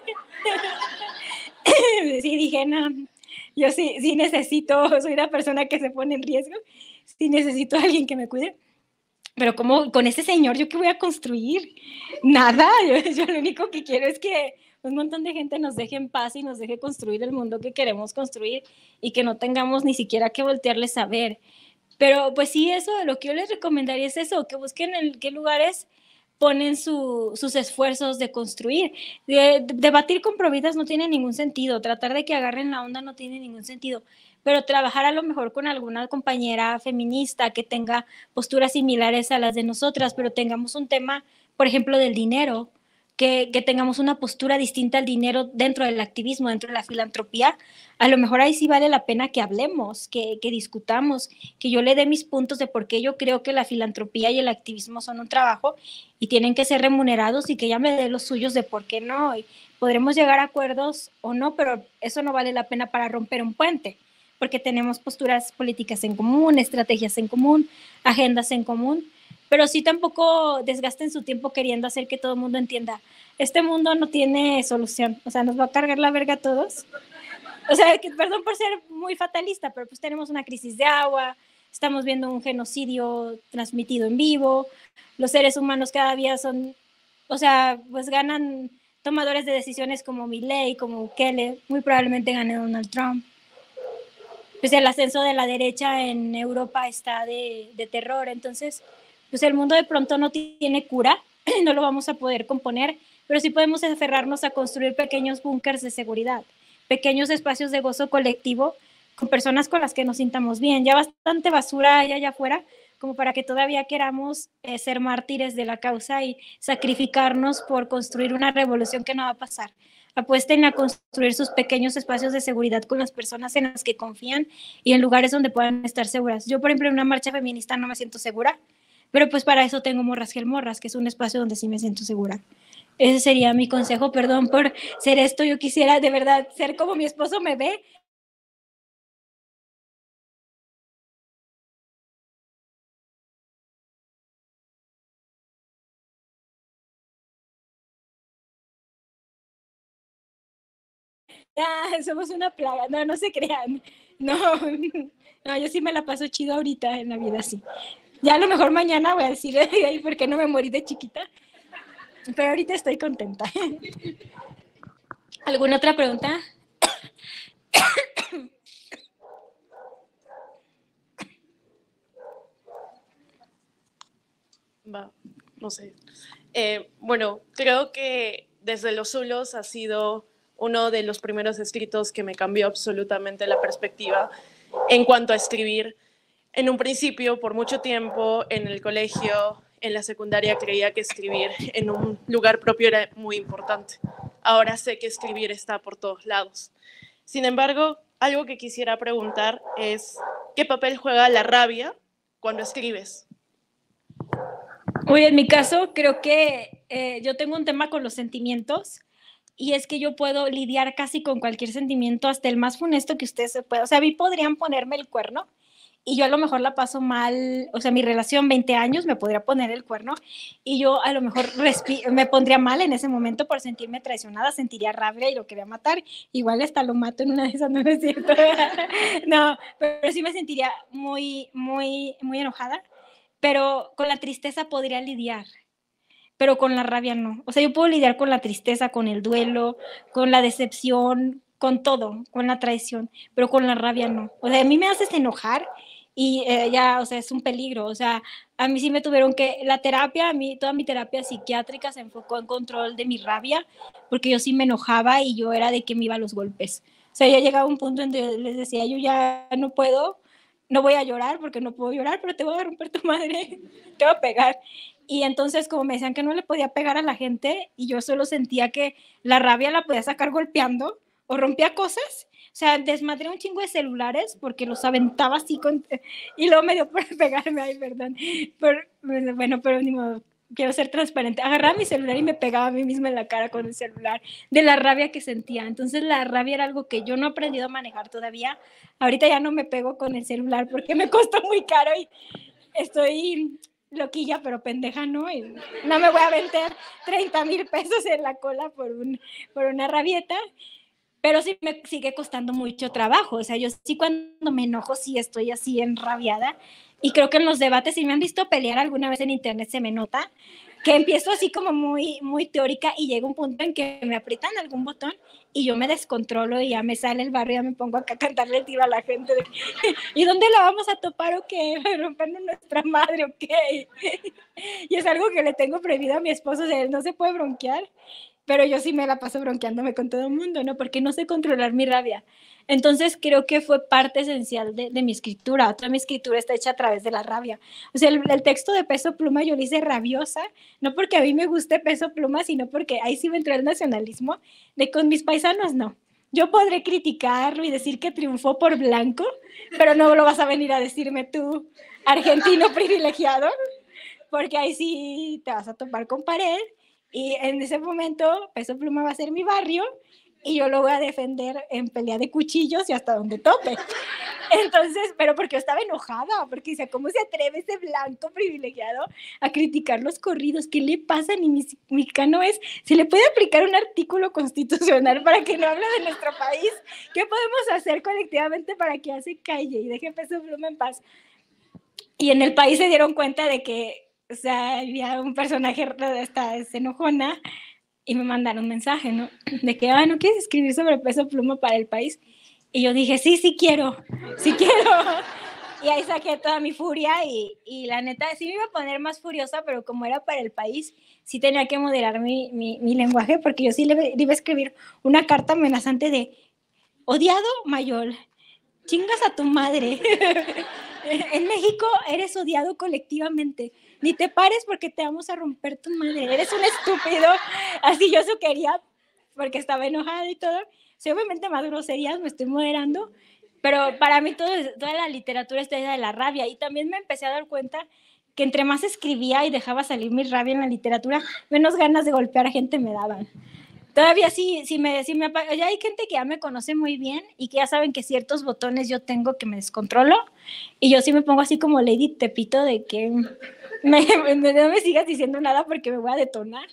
Speaker 2: Sí, dije, no, yo sí, sí necesito, soy una persona que se pone en riesgo, sí necesito a alguien que me cuide. Pero como con ese señor, ¿yo qué voy a construir? Nada, yo, yo lo único que quiero es que un montón de gente nos deje en paz y nos deje construir el mundo que queremos construir, y que no tengamos ni siquiera que voltearles a ver. Pero pues sí, eso, lo que yo les recomendaría es eso, que busquen en qué lugares ponen su, sus esfuerzos de construir. De, de, debatir con providas no tiene ningún sentido, tratar de que agarren la onda no tiene ningún sentido, pero trabajar a lo mejor con alguna compañera feminista que tenga posturas similares a las de nosotras, pero tengamos un tema, por ejemplo, del dinero, que, que tengamos una postura distinta al dinero dentro del activismo, dentro de la filantropía. A lo mejor ahí sí vale la pena que hablemos, que, que discutamos, que yo le dé mis puntos de por qué yo creo que la filantropía y el activismo son un trabajo y tienen que ser remunerados, y que ella me dé los suyos de por qué no. Y podremos llegar a acuerdos o no, pero eso no vale la pena para romper un puente, porque tenemos posturas políticas en común, estrategias en común, agendas en común. Pero sí, tampoco desgasten su tiempo queriendo hacer que todo el mundo entienda. Este mundo no tiene solución, o sea, nos va a cargar la verga a todos. O sea, que, perdón por ser muy fatalista, pero pues tenemos una crisis de agua, estamos viendo un genocidio transmitido en vivo, los seres humanos cada día son, o sea, pues ganan tomadores de decisiones como Milei, como Bukele, muy probablemente gane Donald Trump. pues el ascenso de la derecha en Europa está de, de terror. Entonces, pues el mundo de pronto no tiene cura, no lo vamos a poder componer, pero sí podemos aferrarnos a construir pequeños búnkers de seguridad, pequeños espacios de gozo colectivo con personas con las que nos sintamos bien. Ya bastante basura hay allá afuera como para que todavía queramos eh, ser mártires de la causa y sacrificarnos por construir una revolución que no va a pasar. Apuesten a construir sus pequeños espacios de seguridad con las personas en las que confían y en lugares donde puedan estar seguras. Yo, por ejemplo, en una marcha feminista no me siento segura, pero pues para eso tengo Morras Gel Morras, que es un espacio donde sí me siento segura. Ese sería mi consejo. Perdón por ser esto. Yo quisiera de verdad ser como mi esposo me ve. Ah, somos una plaga. No, no se crean. No, no, yo sí me la paso chido ahorita en la vida, sí. Ya a lo mejor mañana voy a decir, ay, ¿por qué no me morí de chiquita? Pero ahorita estoy contenta. ¿Alguna otra pregunta?
Speaker 7: Va, no sé. Eh, bueno, creo que desde los Zulos ha sido uno de los primeros escritos que me cambió absolutamente la perspectiva en cuanto a escribir. En un principio, por mucho tiempo, en el colegio, en la secundaria, creía que escribir en un lugar propio era muy importante. Ahora sé que escribir está por todos lados. Sin embargo, algo que quisiera preguntar es, ¿qué papel juega la rabia cuando escribes?
Speaker 2: Uy, en mi caso, creo que eh, yo tengo un tema con los sentimientos y es que yo puedo lidiar casi con cualquier sentimiento, hasta el más funesto que ustedes se pueda. O sea, a mí podrían ponerme el cuerno y yo a lo mejor la paso mal, o sea, mi relación, veinte años, me podría poner el cuerno y yo a lo mejor me pondría mal en ese momento por sentirme traicionada, sentiría rabia y lo quería matar. Igual hasta lo mato en una de esas, no es cierto. No, pero sí me sentiría muy, muy, muy enojada. Pero con la tristeza podría lidiar, pero con la rabia no. O sea, yo puedo lidiar con la tristeza, con el duelo, con la decepción, con todo, con la traición, pero con la rabia no. O sea, a mí me haces enojar y eh, ya, o sea, es un peligro. O sea, a mí sí me tuvieron que, la terapia, a mí, toda mi terapia psiquiátrica se enfocó en control de mi rabia, porque yo sí me enojaba y yo era de que me iba a los golpes. O sea, ya llegaba un punto en donde les decía, yo ya no puedo, no voy a llorar porque no puedo llorar, pero te voy a romper tu madre, te voy a pegar. Y entonces, como me decían que no le podía pegar a la gente, y yo solo sentía que la rabia la podía sacar golpeando o rompía cosas. O sea, desmadré un chingo de celulares porque los aventaba así con, y luego me dio por pegarme, ay, perdón. Pero, bueno, pero ni modo, quiero ser transparente. Agarraba mi celular y me pegaba a mí misma en la cara con el celular de la rabia que sentía. Entonces la rabia era algo que yo no he aprendido a manejar todavía. Ahorita ya no me pego con el celular porque me costó muy caro y estoy loquilla, pero pendeja, ¿no? Y no me voy a vender treinta mil pesos en la cola por, un, por una rabieta. Pero sí me sigue costando mucho trabajo. O sea, yo sí cuando me enojo sí estoy así enrabiada. Y creo que en los debates, si me han visto pelear alguna vez en internet, se me nota que empiezo así como muy, muy teórica y llega un punto en que me aprietan algún botón y yo me descontrolo y ya me sale el barrio y ya me pongo acá a cantarle el tiro a la gente. De, ¿y dónde la vamos a topar o qué? ¿Rompernos nuestra madre o qué? Y es algo que le tengo prohibido a mi esposo, o sea, él no se puede bronquear. Pero yo sí me la paso bronqueándome con todo el mundo, ¿no? Porque no sé controlar mi rabia. Entonces creo que fue parte esencial de, de mi escritura. Toda mi escritura está hecha a través de la rabia. O sea, el, el texto de Peso Pluma yo lo hice rabiosa, no porque a mí me guste Peso Pluma, sino porque ahí sí me entró el nacionalismo, de con mis paisanos no. Yo podré criticarlo y decir que triunfó por blanco, pero no lo vas a venir a decirme tú, argentino privilegiado, porque ahí sí te vas a topar con pared. Y en ese momento, Peso Pluma va a ser mi barrio y yo lo voy a defender en pelea de cuchillos y hasta donde tope. Entonces, pero porque yo estaba enojada, porque decía, ¿cómo se atreve ese blanco privilegiado a criticar los corridos? ¿Qué le pasa? Ni mexicano es. ¿Se le puede aplicar un artículo constitucional para que no hable de nuestro país? ¿Qué podemos hacer colectivamente para que ya se calle y deje Peso Pluma en paz? Y en el país se dieron cuenta de que, o sea, había un personaje de esta enojona y me mandaron un mensaje, ¿no? De que, ah, ¿no quieres escribir sobre Peso Pluma para el país? Y yo dije, sí, sí quiero, sí quiero. Y ahí saqué toda mi furia y, y la neta, sí me iba a poner más furiosa, pero como era para el país, sí tenía que moderar mi, mi, mi lenguaje, porque yo sí le, le iba a escribir una carta amenazante de, odiado Mayol, chingas a tu madre. En México eres odiado colectivamente. Ni te pares porque te vamos a romper tu madre. Eres un estúpido. Así yo eso quería, porque estaba enojada y todo. Sí, obviamente más groserías, me estoy moderando. Pero para mí todo, toda la literatura está de la rabia. Y también me empecé a dar cuenta que entre más escribía y dejaba salir mi rabia en la literatura, menos ganas de golpear a gente me daban. Todavía sí, sí me, sí me, ya hay gente que ya me conoce muy bien y que ya saben que ciertos botones yo tengo que me descontrolo y yo sí me pongo así como Lady Tepito de que me, me, no me sigas diciendo nada porque me voy a detonar.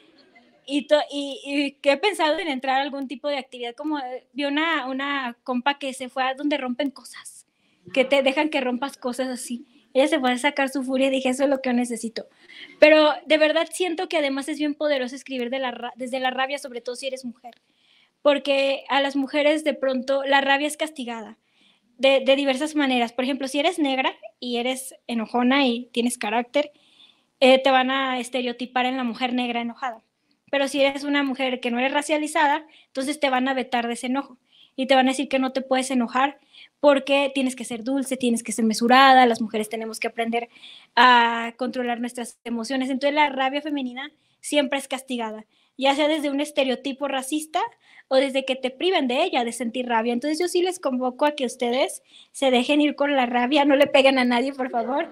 Speaker 2: Y, to, y, y que he pensado en entrar a algún tipo de actividad, como vi una, una compa que se fue a donde rompen cosas, que te dejan que rompas cosas así. Ella se fue a sacar su furia y dije, eso es lo que yo necesito. Pero de verdad siento que además es bien poderoso escribir de la, desde la rabia, sobre todo si eres mujer. Porque a las mujeres de pronto la rabia es castigada de, de diversas maneras. Por ejemplo, si eres negra y eres enojona y tienes carácter, eh, te van a estereotipar en la mujer negra enojada. Pero si eres una mujer que no eres racializada, entonces te van a vetar de ese enojo. Y te van a decir que no te puedes enojar porque tienes que ser dulce, tienes que ser mesurada, las mujeres tenemos que aprender a controlar nuestras emociones. Entonces la rabia femenina siempre es castigada, ya sea desde un estereotipo racista o desde que te priven de ella, de sentir rabia. Entonces yo sí les convoco a que ustedes se dejen ir con la rabia, no le peguen a nadie, por favor.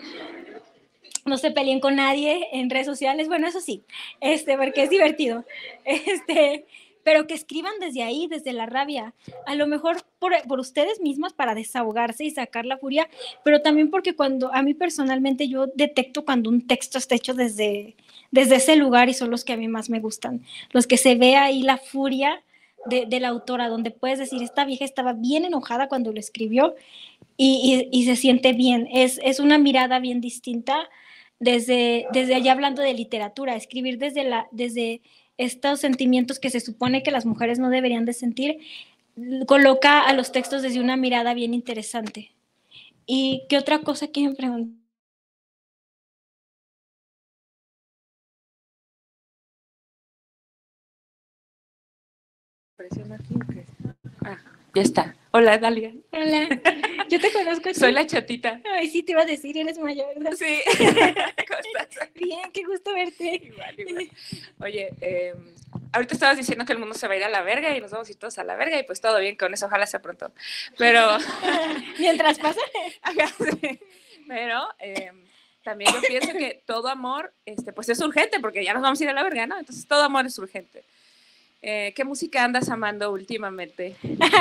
Speaker 2: No se peleen con nadie en redes sociales, bueno, eso sí, este, porque es divertido. Este... pero que escriban desde ahí, desde la rabia, a lo mejor por, por ustedes mismas para desahogarse y sacar la furia, pero también porque cuando, a mí personalmente yo detecto cuando un texto está hecho desde, desde ese lugar y son los que a mí más me gustan, los que se ve ahí la furia de, de la autora, donde puedes decir, esta vieja estaba bien enojada cuando lo escribió y, y, y se siente bien, es, es una mirada bien distinta desde, desde allá hablando de literatura, escribir desde la... Desde estos sentimientos que se supone que las mujeres no deberían de sentir, coloca a los textos desde una mirada bien interesante. ¿Y qué otra cosa quieren preguntar?
Speaker 8: Ah, ya está. Hola, Dalia.
Speaker 2: Hola, yo te conozco.
Speaker 8: Soy la chatita.
Speaker 2: Ay, sí, te iba a decir, eres mayor, ¿verdad?
Speaker 8: Sí. ¿Cómo estás?
Speaker 2: Bien, qué gusto verte.
Speaker 8: Igual, igual. Oye, eh, ahorita estabas diciendo que el mundo se va a ir a la verga y nos vamos a ir todos a la verga y pues todo bien con eso, ojalá sea pronto. Pero...
Speaker 2: mientras pasa.
Speaker 8: Ajá, sí. Pero eh, también yo pienso que todo amor este, pues es urgente porque ya nos vamos a ir a la verga, ¿no? Entonces todo amor es urgente. Eh, ¿Qué música andas amando últimamente?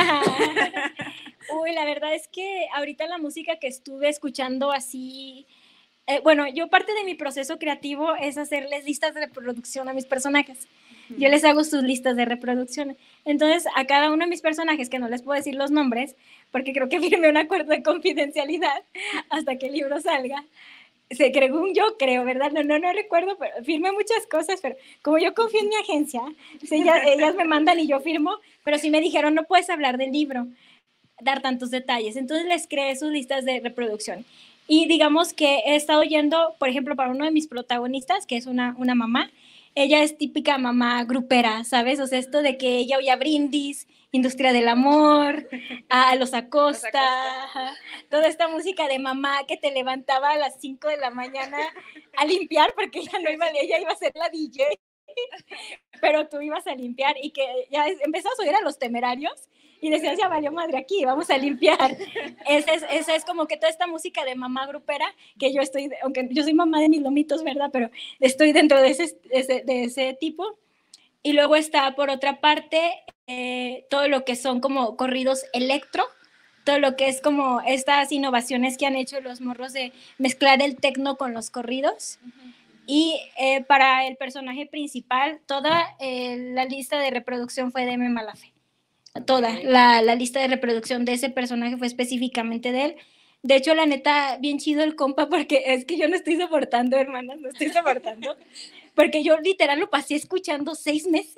Speaker 2: Uy, la verdad es que ahorita la música que estuve escuchando así, eh, bueno, yo parte de mi proceso creativo es hacerles listas de reproducción a mis personajes. Yo les hago sus listas de reproducción. Entonces, a cada uno de mis personajes, que no les puedo decir los nombres, porque creo que firmé un acuerdo de confidencialidad hasta que el libro salga, se creó un yo creo, ¿verdad? No, no, no recuerdo, pero firmé muchas cosas, pero como yo confío en mi agencia, pues ellas, ellas me mandan y yo firmo, pero sí me dijeron, no puedes hablar del libro, dar tantos detalles. Entonces les creé sus listas de reproducción. Y digamos que he estado yendo, por ejemplo, para uno de mis protagonistas, que es una, una mamá, ella es típica mamá grupera, ¿sabes? O sea, esto de que ella oía Brindis, Industria del Amor, a Los Acosta, Los Acosta, toda esta música de mamá que te levantaba a las cinco de la mañana a limpiar, porque ella no iba, ella iba a ser la D J, pero tú ibas a limpiar y que ya empezás a oír a Los Temerarios y decías, ya valió madre aquí, vamos a limpiar. Esa es, esa es como que toda esta música de mamá grupera, que yo estoy, aunque yo soy mamá de mis lomitos, ¿verdad? Pero estoy dentro de ese, ese, de ese tipo. Y luego está, por otra parte, eh, todo lo que son como corridos electro, todo lo que es como estas innovaciones que han hecho los morros de mezclar el tecno con los corridos. Uh-huh. Y eh, para el personaje principal, toda eh, la lista de reproducción fue de M. Malafe. Toda la, la lista de reproducción de ese personaje fue específicamente de él. De hecho, la neta, bien chido el compa, porque es que yo no estoy soportando, hermanas, no estoy soportando. Porque yo literal lo pasé escuchando seis meses.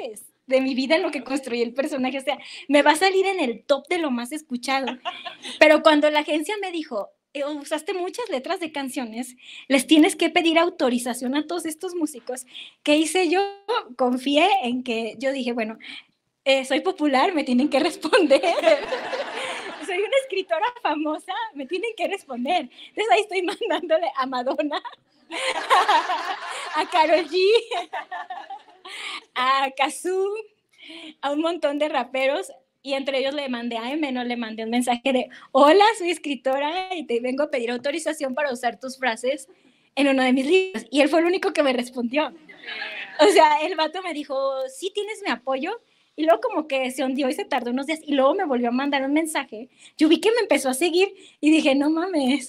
Speaker 2: de mi vida en lo que construí el personaje, o sea, me va a salir en el top de lo más escuchado. Pero cuando la agencia me dijo, eh, usaste muchas letras de canciones, les tienes que pedir autorización a todos estos músicos, ¿qué hice yo? Confié en que, yo dije, bueno, eh, soy popular, me tienen que responder. Soy una escritora famosa, me tienen que responder. Entonces ahí estoy mandándole a Madonna, a Karol G, a Kazoo, a un montón de raperos, y entre ellos le mandé a M, no le mandé un mensaje de, hola, soy escritora y te vengo a pedir autorización para usar tus frases en uno de mis libros. Y él fue el único que me respondió. O sea, el vato me dijo, sí tienes mi apoyo. Y luego como que se hundió y se tardó unos días y luego me volvió a mandar un mensaje. Yo vi que me empezó a seguir y dije, no mames,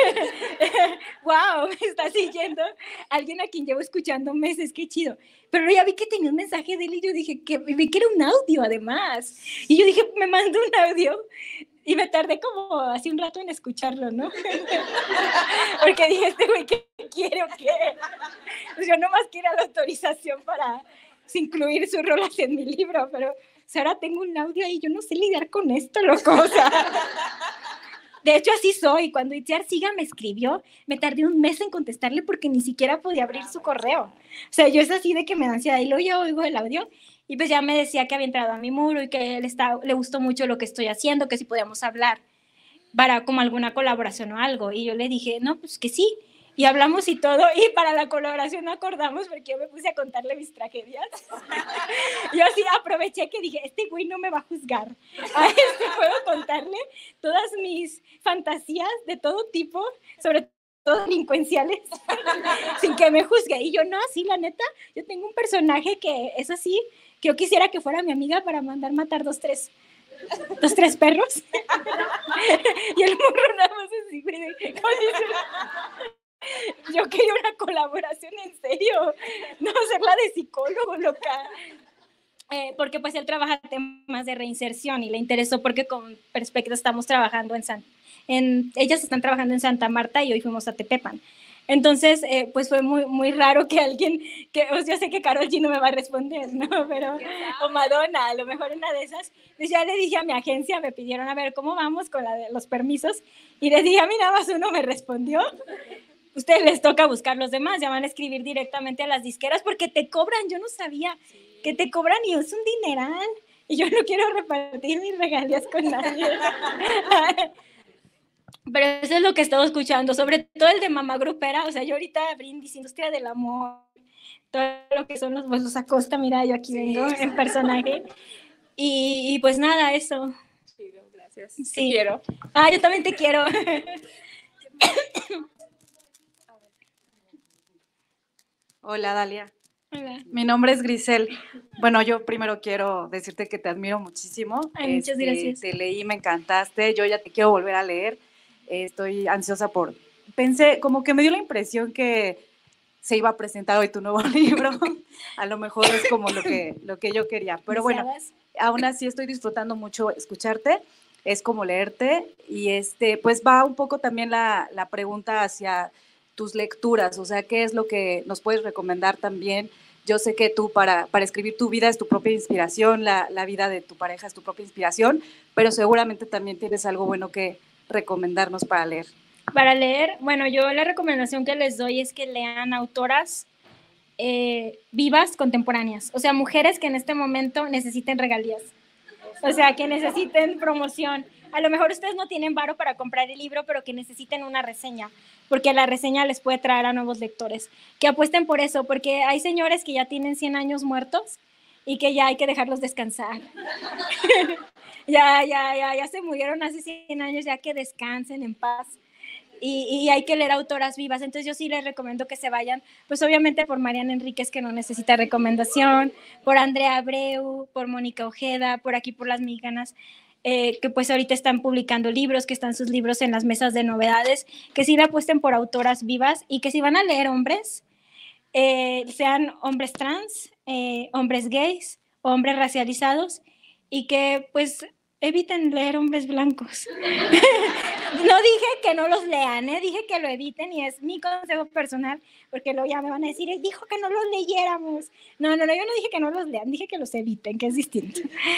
Speaker 2: wow, me está siguiendo alguien a quien llevo escuchando meses, qué chido. Pero ya vi que tenía un mensaje de él y yo dije, que vi que era un audio además. Y yo dije, me mandó un audio y me tardé como así un rato en escucharlo, ¿no? Porque dije, este güey, ¿qué quiere o qué? Pues yo nomás quiero la autorización para incluir sus rolas en mi libro, pero o sea, ahora tengo un audio ahí, yo no sé lidiar con esto, loco, o sea, de hecho así soy. Cuando Itziar Siga me escribió, me tardé un mes en contestarle porque ni siquiera podía abrir su correo, o sea, yo es así de que me da ansiedad, y luego yo oigo el audio, y pues ya me decía que había entrado a mi muro, y que él está, le gustó mucho lo que estoy haciendo, que si podíamos hablar para como alguna colaboración o algo, y yo le dije, no, pues que sí, y hablamos y todo, y para la colaboración no acordamos porque yo me puse a contarle mis tragedias. Yo así aproveché que dije, este güey no me va a juzgar. A este puedo contarle todas mis fantasías de todo tipo, sobre todo delincuenciales, sin que me juzgue. Y yo, no, sí, la neta, yo tengo un personaje que es así, que yo quisiera que fuera mi amiga para mandar matar dos, tres, dos, tres perros. Y el morro nada más así, güey, yo quería una colaboración en serio, no hacerla de psicólogo, loca. Eh, porque pues él trabaja temas de reinserción y le interesó porque con Perspectiva estamos trabajando en San, en, ellas están trabajando en Santa Marta y hoy fuimos a Tepepan. Entonces, eh, pues fue muy, muy raro que alguien, que o sea, yo sé que Karol G no me va a responder, ¿no? Pero, o Madonna, a lo mejor una de esas. Pues ya le dije a mi agencia, me pidieron a ver cómo vamos con la de los permisos y les dije, a mí nada más uno me respondió. Ustedes les toca buscar los demás, ya van a escribir directamente a las disqueras porque te cobran, yo no sabía sí. que te cobran y es un dineral y yo no quiero repartir mis regalías con nadie. Pero eso es lo que he estado escuchando, sobre todo el de Mamá Grupera, o sea, yo ahorita Brindis, Industria del Amor, todo lo que son los Bolsos Acosta, mira, yo aquí sí, vengo sí. en personaje y, y pues nada, eso.
Speaker 8: Sí, gracias,
Speaker 2: sí.
Speaker 8: Te quiero.
Speaker 2: Ah, yo también te quiero.
Speaker 9: Hola, Dalia.
Speaker 2: Hola.
Speaker 9: Mi nombre es Grisel. Bueno, yo primero quiero decirte que te admiro muchísimo.
Speaker 2: Ay, muchas
Speaker 9: este,
Speaker 2: gracias.
Speaker 9: Te leí, me encantaste. Yo ya te quiero volver a leer. Estoy ansiosa por... Pensé, como que me dio la impresión que se iba a presentar hoy tu nuevo libro. A lo mejor es como lo que, lo que yo quería. Pero bueno, aún así estoy disfrutando mucho escucharte. Es como leerte. Y este, pues va un poco también la, la pregunta hacia tus lecturas, o sea, ¿qué es lo que nos puedes recomendar también? Yo sé que tú para, para escribir tu vida es tu propia inspiración, la, la vida de tu pareja es tu propia inspiración, pero seguramente también tienes algo bueno que recomendarnos para leer.
Speaker 2: Para leer, bueno, yo la recomendación que les doy es que lean autoras eh, vivas, contemporáneas, o sea, mujeres que en este momento necesiten regalías, o sea, que necesiten promoción. A lo mejor ustedes no tienen varo para comprar el libro, pero que necesiten una reseña, porque la reseña les puede traer a nuevos lectores. Que apuesten por eso, porque hay señores que ya tienen cien años muertos y que ya hay que dejarlos descansar. ya, ya, ya, ya se murieron hace cien años, ya que descansen en paz. Y, y hay que leer autoras vivas. Entonces yo sí les recomiendo que se vayan, pues obviamente por Mariana Enríquez, que no necesita recomendación, por Andrea Abreu, por Mónica Ojeda, por aquí por las mexicanas, Eh, que pues ahorita están publicando libros, que están sus libros en las mesas de novedades, que sí le apuesten por autoras vivas y que si van a leer hombres, eh, sean hombres trans, eh, hombres gays, hombres racializados y que pues eviten leer hombres blancos. no dije que no los lean, ¿eh? Dije que lo eviten y es mi consejo personal, porque luego ya me van a decir, dijo que no los leyéramos. No, no, no, yo no dije que no los lean, dije que los eviten, que es distinto.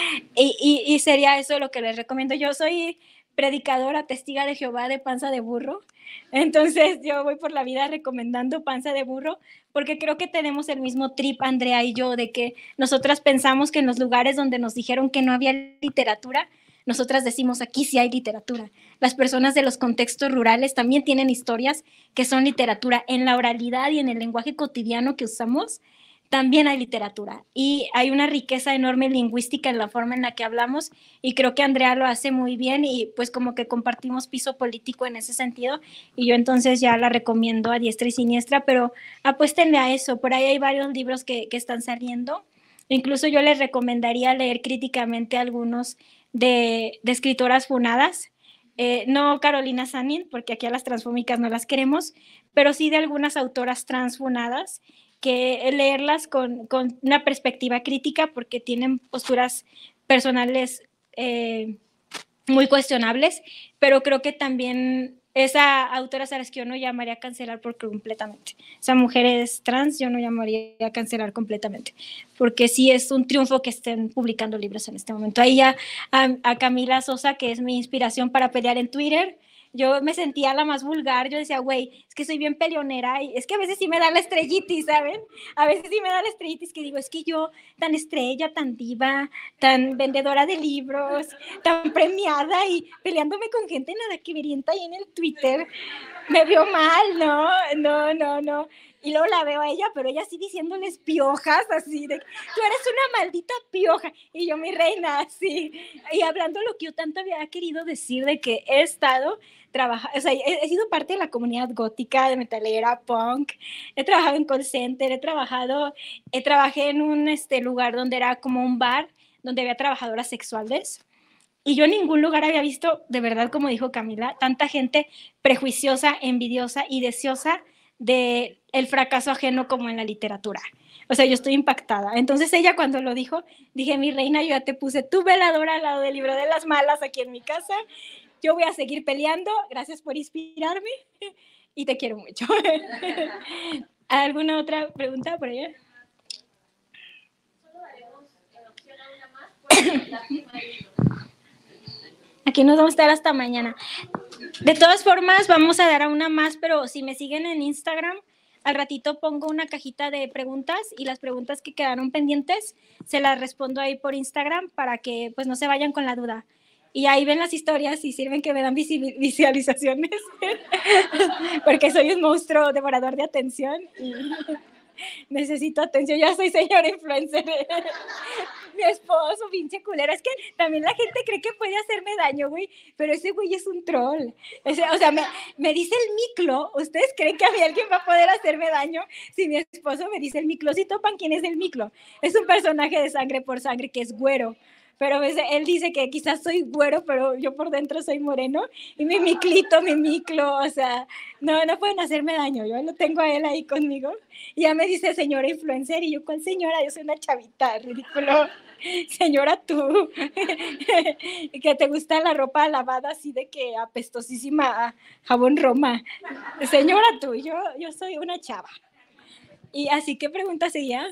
Speaker 2: Y, y, y sería eso lo que les recomiendo. Yo soy predicadora, testiga de Jehová de panza de burro, entonces yo voy por la vida recomendando panza de burro, porque creo que tenemos el mismo trip, Andrea y yo, de que nosotras pensamos que en los lugares donde nos dijeron que no había literatura, nosotras decimos aquí sí hay literatura. Las personas de los contextos rurales también tienen historias que son literatura. En la oralidad y en el lenguaje cotidiano que usamos, también hay literatura. Y hay una riqueza enorme lingüística en la forma en la que hablamos y creo que Andrea lo hace muy bien y pues como que compartimos piso político en ese sentido y yo entonces ya la recomiendo a diestra y siniestra, pero apuéstenle a eso. Por ahí hay varios libros que, que están saliendo. Incluso yo les recomendaría leer críticamente algunos de, de escritoras funadas, eh, no Carolina Sanín, porque aquí a las transfómicas no las queremos, pero sí de algunas autoras transfunadas, que leerlas con, con una perspectiva crítica porque tienen posturas personales eh, muy cuestionables, pero creo que también esa autora, sabes que yo no llamaría a cancelar por completamente. Esa mujer es trans, yo no llamaría a cancelar completamente, porque sí es un triunfo que estén publicando libros en este momento. Ahí ya a, a Camila Sosa, que es mi inspiración para pelear en Twitter, yo me sentía la más vulgar, yo decía, güey, es que soy bien peleonera y es que a veces sí me da la estrellitis, ¿saben? A veces sí me da la estrellitis que digo, es que yo tan estrella, tan diva, tan vendedora de libros, tan premiada y peleándome con gente nada que verienta ahí en el Twitter, me veo mal, ¿no? No, no, no. Y luego la veo a ella, pero ella sí diciéndoles piojas, así de, tú eres una maldita pioja. Y yo, mi reina, así. Y hablando lo que yo tanto había querido decir de que he estado trabajando, o sea, he, he sido parte de la comunidad gótica, de metalera, punk. He trabajado en call center, he trabajado, he trabajé en un este, lugar donde era como un bar, donde había trabajadoras sexuales. Y yo en ningún lugar había visto, de verdad, como dijo Camila, tanta gente prejuiciosa, envidiosa y deseosa de el fracaso ajeno como en la literatura. O sea, yo estoy impactada. Entonces ella cuando lo dijo, dije, mi reina, yo ya te puse tu veladora al lado del libro de las malas aquí en mi casa. Yo voy a seguir peleando. Gracias por inspirarme y te quiero mucho. ¿Alguna otra pregunta por allá? Solo daremos en opción a una más por la firma del libro. Aquí nos vamos a estar hasta mañana. De todas formas, vamos a dar a una más, pero si me siguen en Instagram, al ratito pongo una cajita de preguntas y las preguntas que quedaron pendientes se las respondo ahí por Instagram para que pues no se vayan con la duda. Y ahí ven las historias y sirven que me dan visualizaciones porque soy un monstruo devorador de atención y necesito atención. Ya soy señora influencer. Mi esposo, pinche culero. Es que también la gente cree que puede hacerme daño, güey, pero ese güey es un troll. Ese, o sea, me, me dice el miclo. ¿Ustedes creen que a mí alguien va a poder hacerme daño si mi esposo me dice el miclo? Si topan quién es el miclo. Es un personaje de Sangre por Sangre que es güero. Pero él dice que quizás soy güero, pero yo por dentro soy moreno. Y mi miclito, mi miclo, o sea, no, no pueden hacerme daño. Yo lo tengo a él ahí conmigo. Y ya me dice señora influencer. Y yo, ¿cuál señora? Yo soy una chavita, ridículo. Señora, tú, que te gusta la ropa lavada así de que apestosísima a jabón Roma. Señora, tú, yo, yo soy una chava. Y así, ¿qué pregunta seguía?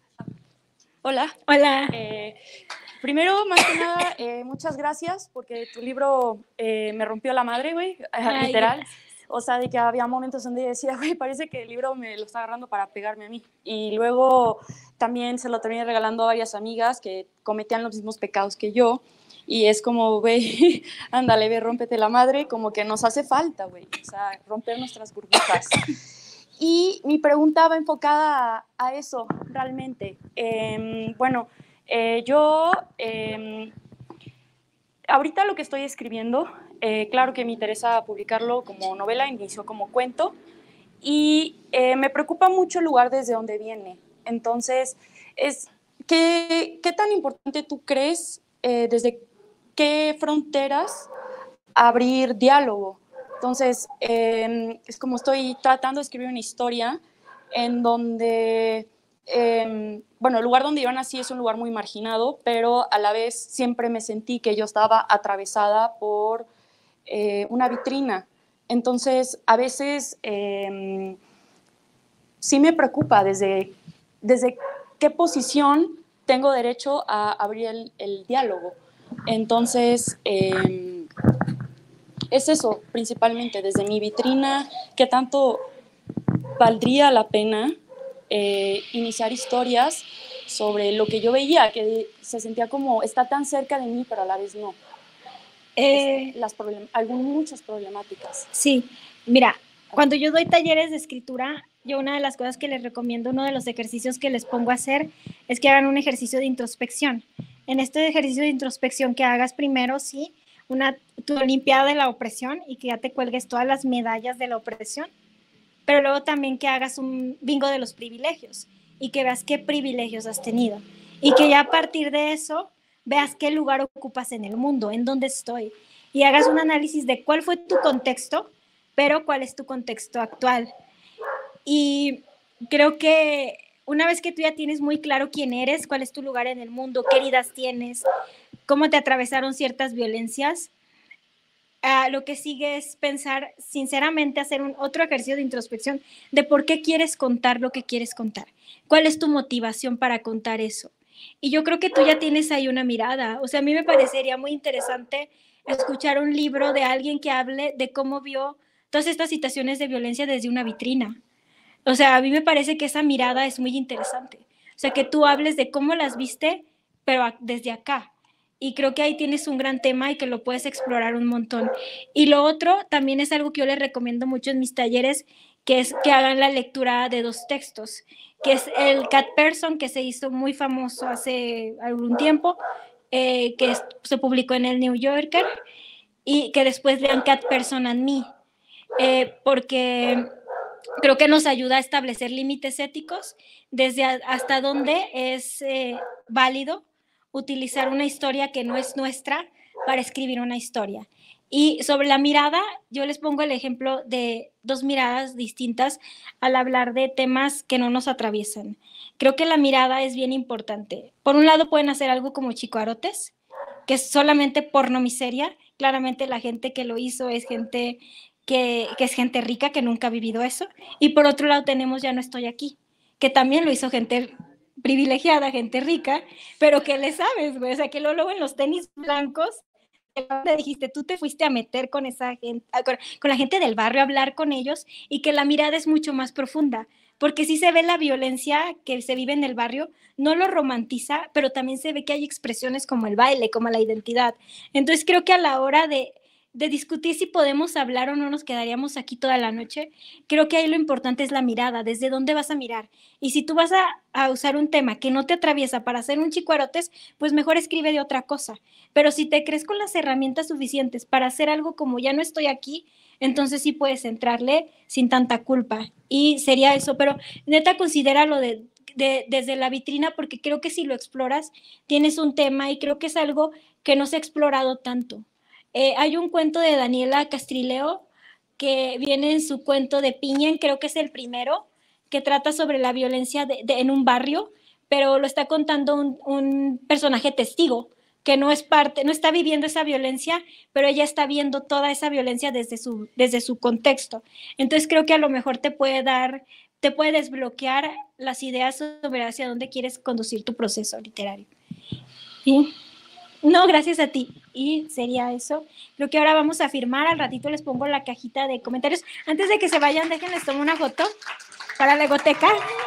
Speaker 10: Hola.
Speaker 2: Hola.
Speaker 10: Eh, primero, más que nada, eh, muchas gracias porque tu libro eh, me rompió la madre, güey,
Speaker 2: Ay,
Speaker 10: literal.
Speaker 2: gracias.
Speaker 10: O sea, de que había momentos donde decía, güey, parece que el libro me lo está agarrando para pegarme a mí. Y luego también se lo terminé regalando a varias amigas que cometían los mismos pecados que yo. Y es como, güey, ándale, ve, rómpete la madre, como que nos hace falta, güey. O sea, romper nuestras burbujas. Y mi pregunta va enfocada a, a eso, realmente. Eh, bueno, eh, yo... Eh, ahorita lo que estoy escribiendo, eh, claro que me interesa publicarlo como novela, inició como cuento, y eh, me preocupa mucho el lugar desde donde viene. Entonces, es, ¿qué, qué tan importante tú crees, eh, desde qué fronteras abrir diálogo? Entonces, eh, es como estoy tratando de escribir una historia en donde... Eh, bueno, el lugar donde yo nací es un lugar muy marginado, pero a la vez siempre me sentí que yo estaba atravesada por eh, una vitrina. Entonces, a veces eh, sí me preocupa desde, desde qué posición tengo derecho a abrir el, el diálogo. Entonces, eh, es eso principalmente, desde mi vitrina, qué tanto valdría la pena eh, iniciar historias sobre lo que yo veía, que se sentía como está tan cerca de mí, pero a la vez no.
Speaker 2: Eh,
Speaker 10: Es, las problem algún, muchas problemáticas.
Speaker 2: Sí, mira, cuando yo doy talleres de escritura, yo una de las cosas que les recomiendo, uno de los ejercicios que les pongo a hacer, es que hagan un ejercicio de introspección. En este ejercicio de introspección que hagas primero, sí, una, tu olimpiada de la opresión y que ya te cuelgues todas las medallas de la opresión, pero luego también que hagas un bingo de los privilegios y que veas qué privilegios has tenido y que ya a partir de eso veas qué lugar ocupas en el mundo, en dónde estoy, y hagas un análisis de cuál fue tu contexto, pero cuál es tu contexto actual. Y creo que una vez que tú ya tienes muy claro quién eres, cuál es tu lugar en el mundo, qué heridas tienes, cómo te atravesaron ciertas violencias, uh, lo que sigue es pensar sinceramente, hacer un otro ejercicio de introspección de por qué quieres contar lo que quieres contar, cuál es tu motivación para contar eso. Y yo creo que tú ya tienes ahí una mirada. O sea, a mí me parecería muy interesante escuchar un libro de alguien que hable de cómo vio todas estas situaciones de violencia desde una vitrina. O sea, a mí me parece que esa mirada es muy interesante. O sea, que tú hables de cómo las viste, pero desde acá. Y creo que ahí tienes un gran tema y que lo puedes explorar un montón. Y lo otro también es algo que yo les recomiendo mucho en mis talleres, que es que hagan la lectura de dos textos, que es el Cat Person, que se hizo muy famoso hace algún tiempo, eh, que es, se publicó en el New Yorker, y que después lean Cat Person and Me, eh, porque creo que nos ayuda a establecer límites éticos desde a, hasta dónde es eh, válido utilizar una historia que no es nuestra para escribir una historia. Y sobre la mirada, yo les pongo el ejemplo de dos miradas distintas al hablar de temas que no nos atraviesan. Creo que la mirada es bien importante. Por un lado pueden hacer algo como Chicuarotes, que es solamente porno miseria. Claramente la gente que lo hizo es gente que, que es gente rica, que nunca ha vivido eso. Y por otro lado tenemos Ya no estoy aquí, que también lo hizo gente privilegiada, gente rica, pero que le sabes, güey. O sea, que luego en los tenis blancos le dijiste, tú te fuiste a meter con esa gente, con, con la gente del barrio, a hablar con ellos, y que la mirada es mucho más profunda, porque sí se ve la violencia que se vive en el barrio, no lo romantiza, pero también se ve que hay expresiones como el baile, como la identidad. Entonces creo que a la hora de, de discutir si podemos hablar o no nos quedaríamos aquí toda la noche, creo que ahí lo importante es la mirada, desde dónde vas a mirar. Y si tú vas a, a usar un tema que no te atraviesa para hacer un Chicuarotes, pues mejor escribe de otra cosa. Pero si te crees con las herramientas suficientes para hacer algo como Ya no estoy aquí, entonces sí puedes entrarle sin tanta culpa. Y sería eso, pero neta considéralo de, de, desde la vitrina, porque creo que si lo exploras, tienes un tema y creo que es algo que no se ha explorado tanto. Eh, hay un cuento de Daniela Castrileo que viene en su cuento de Piñen, creo que es el primero, que trata sobre la violencia de, de, en un barrio, pero lo está contando un, un personaje testigo, que no es parte, no está viviendo esa violencia, pero ella está viendo toda esa violencia desde su, desde su contexto. Entonces creo que a lo mejor te puede dar, te puede desbloquear las ideas sobre hacia dónde quieres conducir tu proceso literario. ¿Sí? No, gracias a ti. Y sería eso. Creo que ahora vamos a firmar. Al ratito les pongo la cajita de comentarios. Antes de que se vayan, déjenles tomar una foto para la egoteca.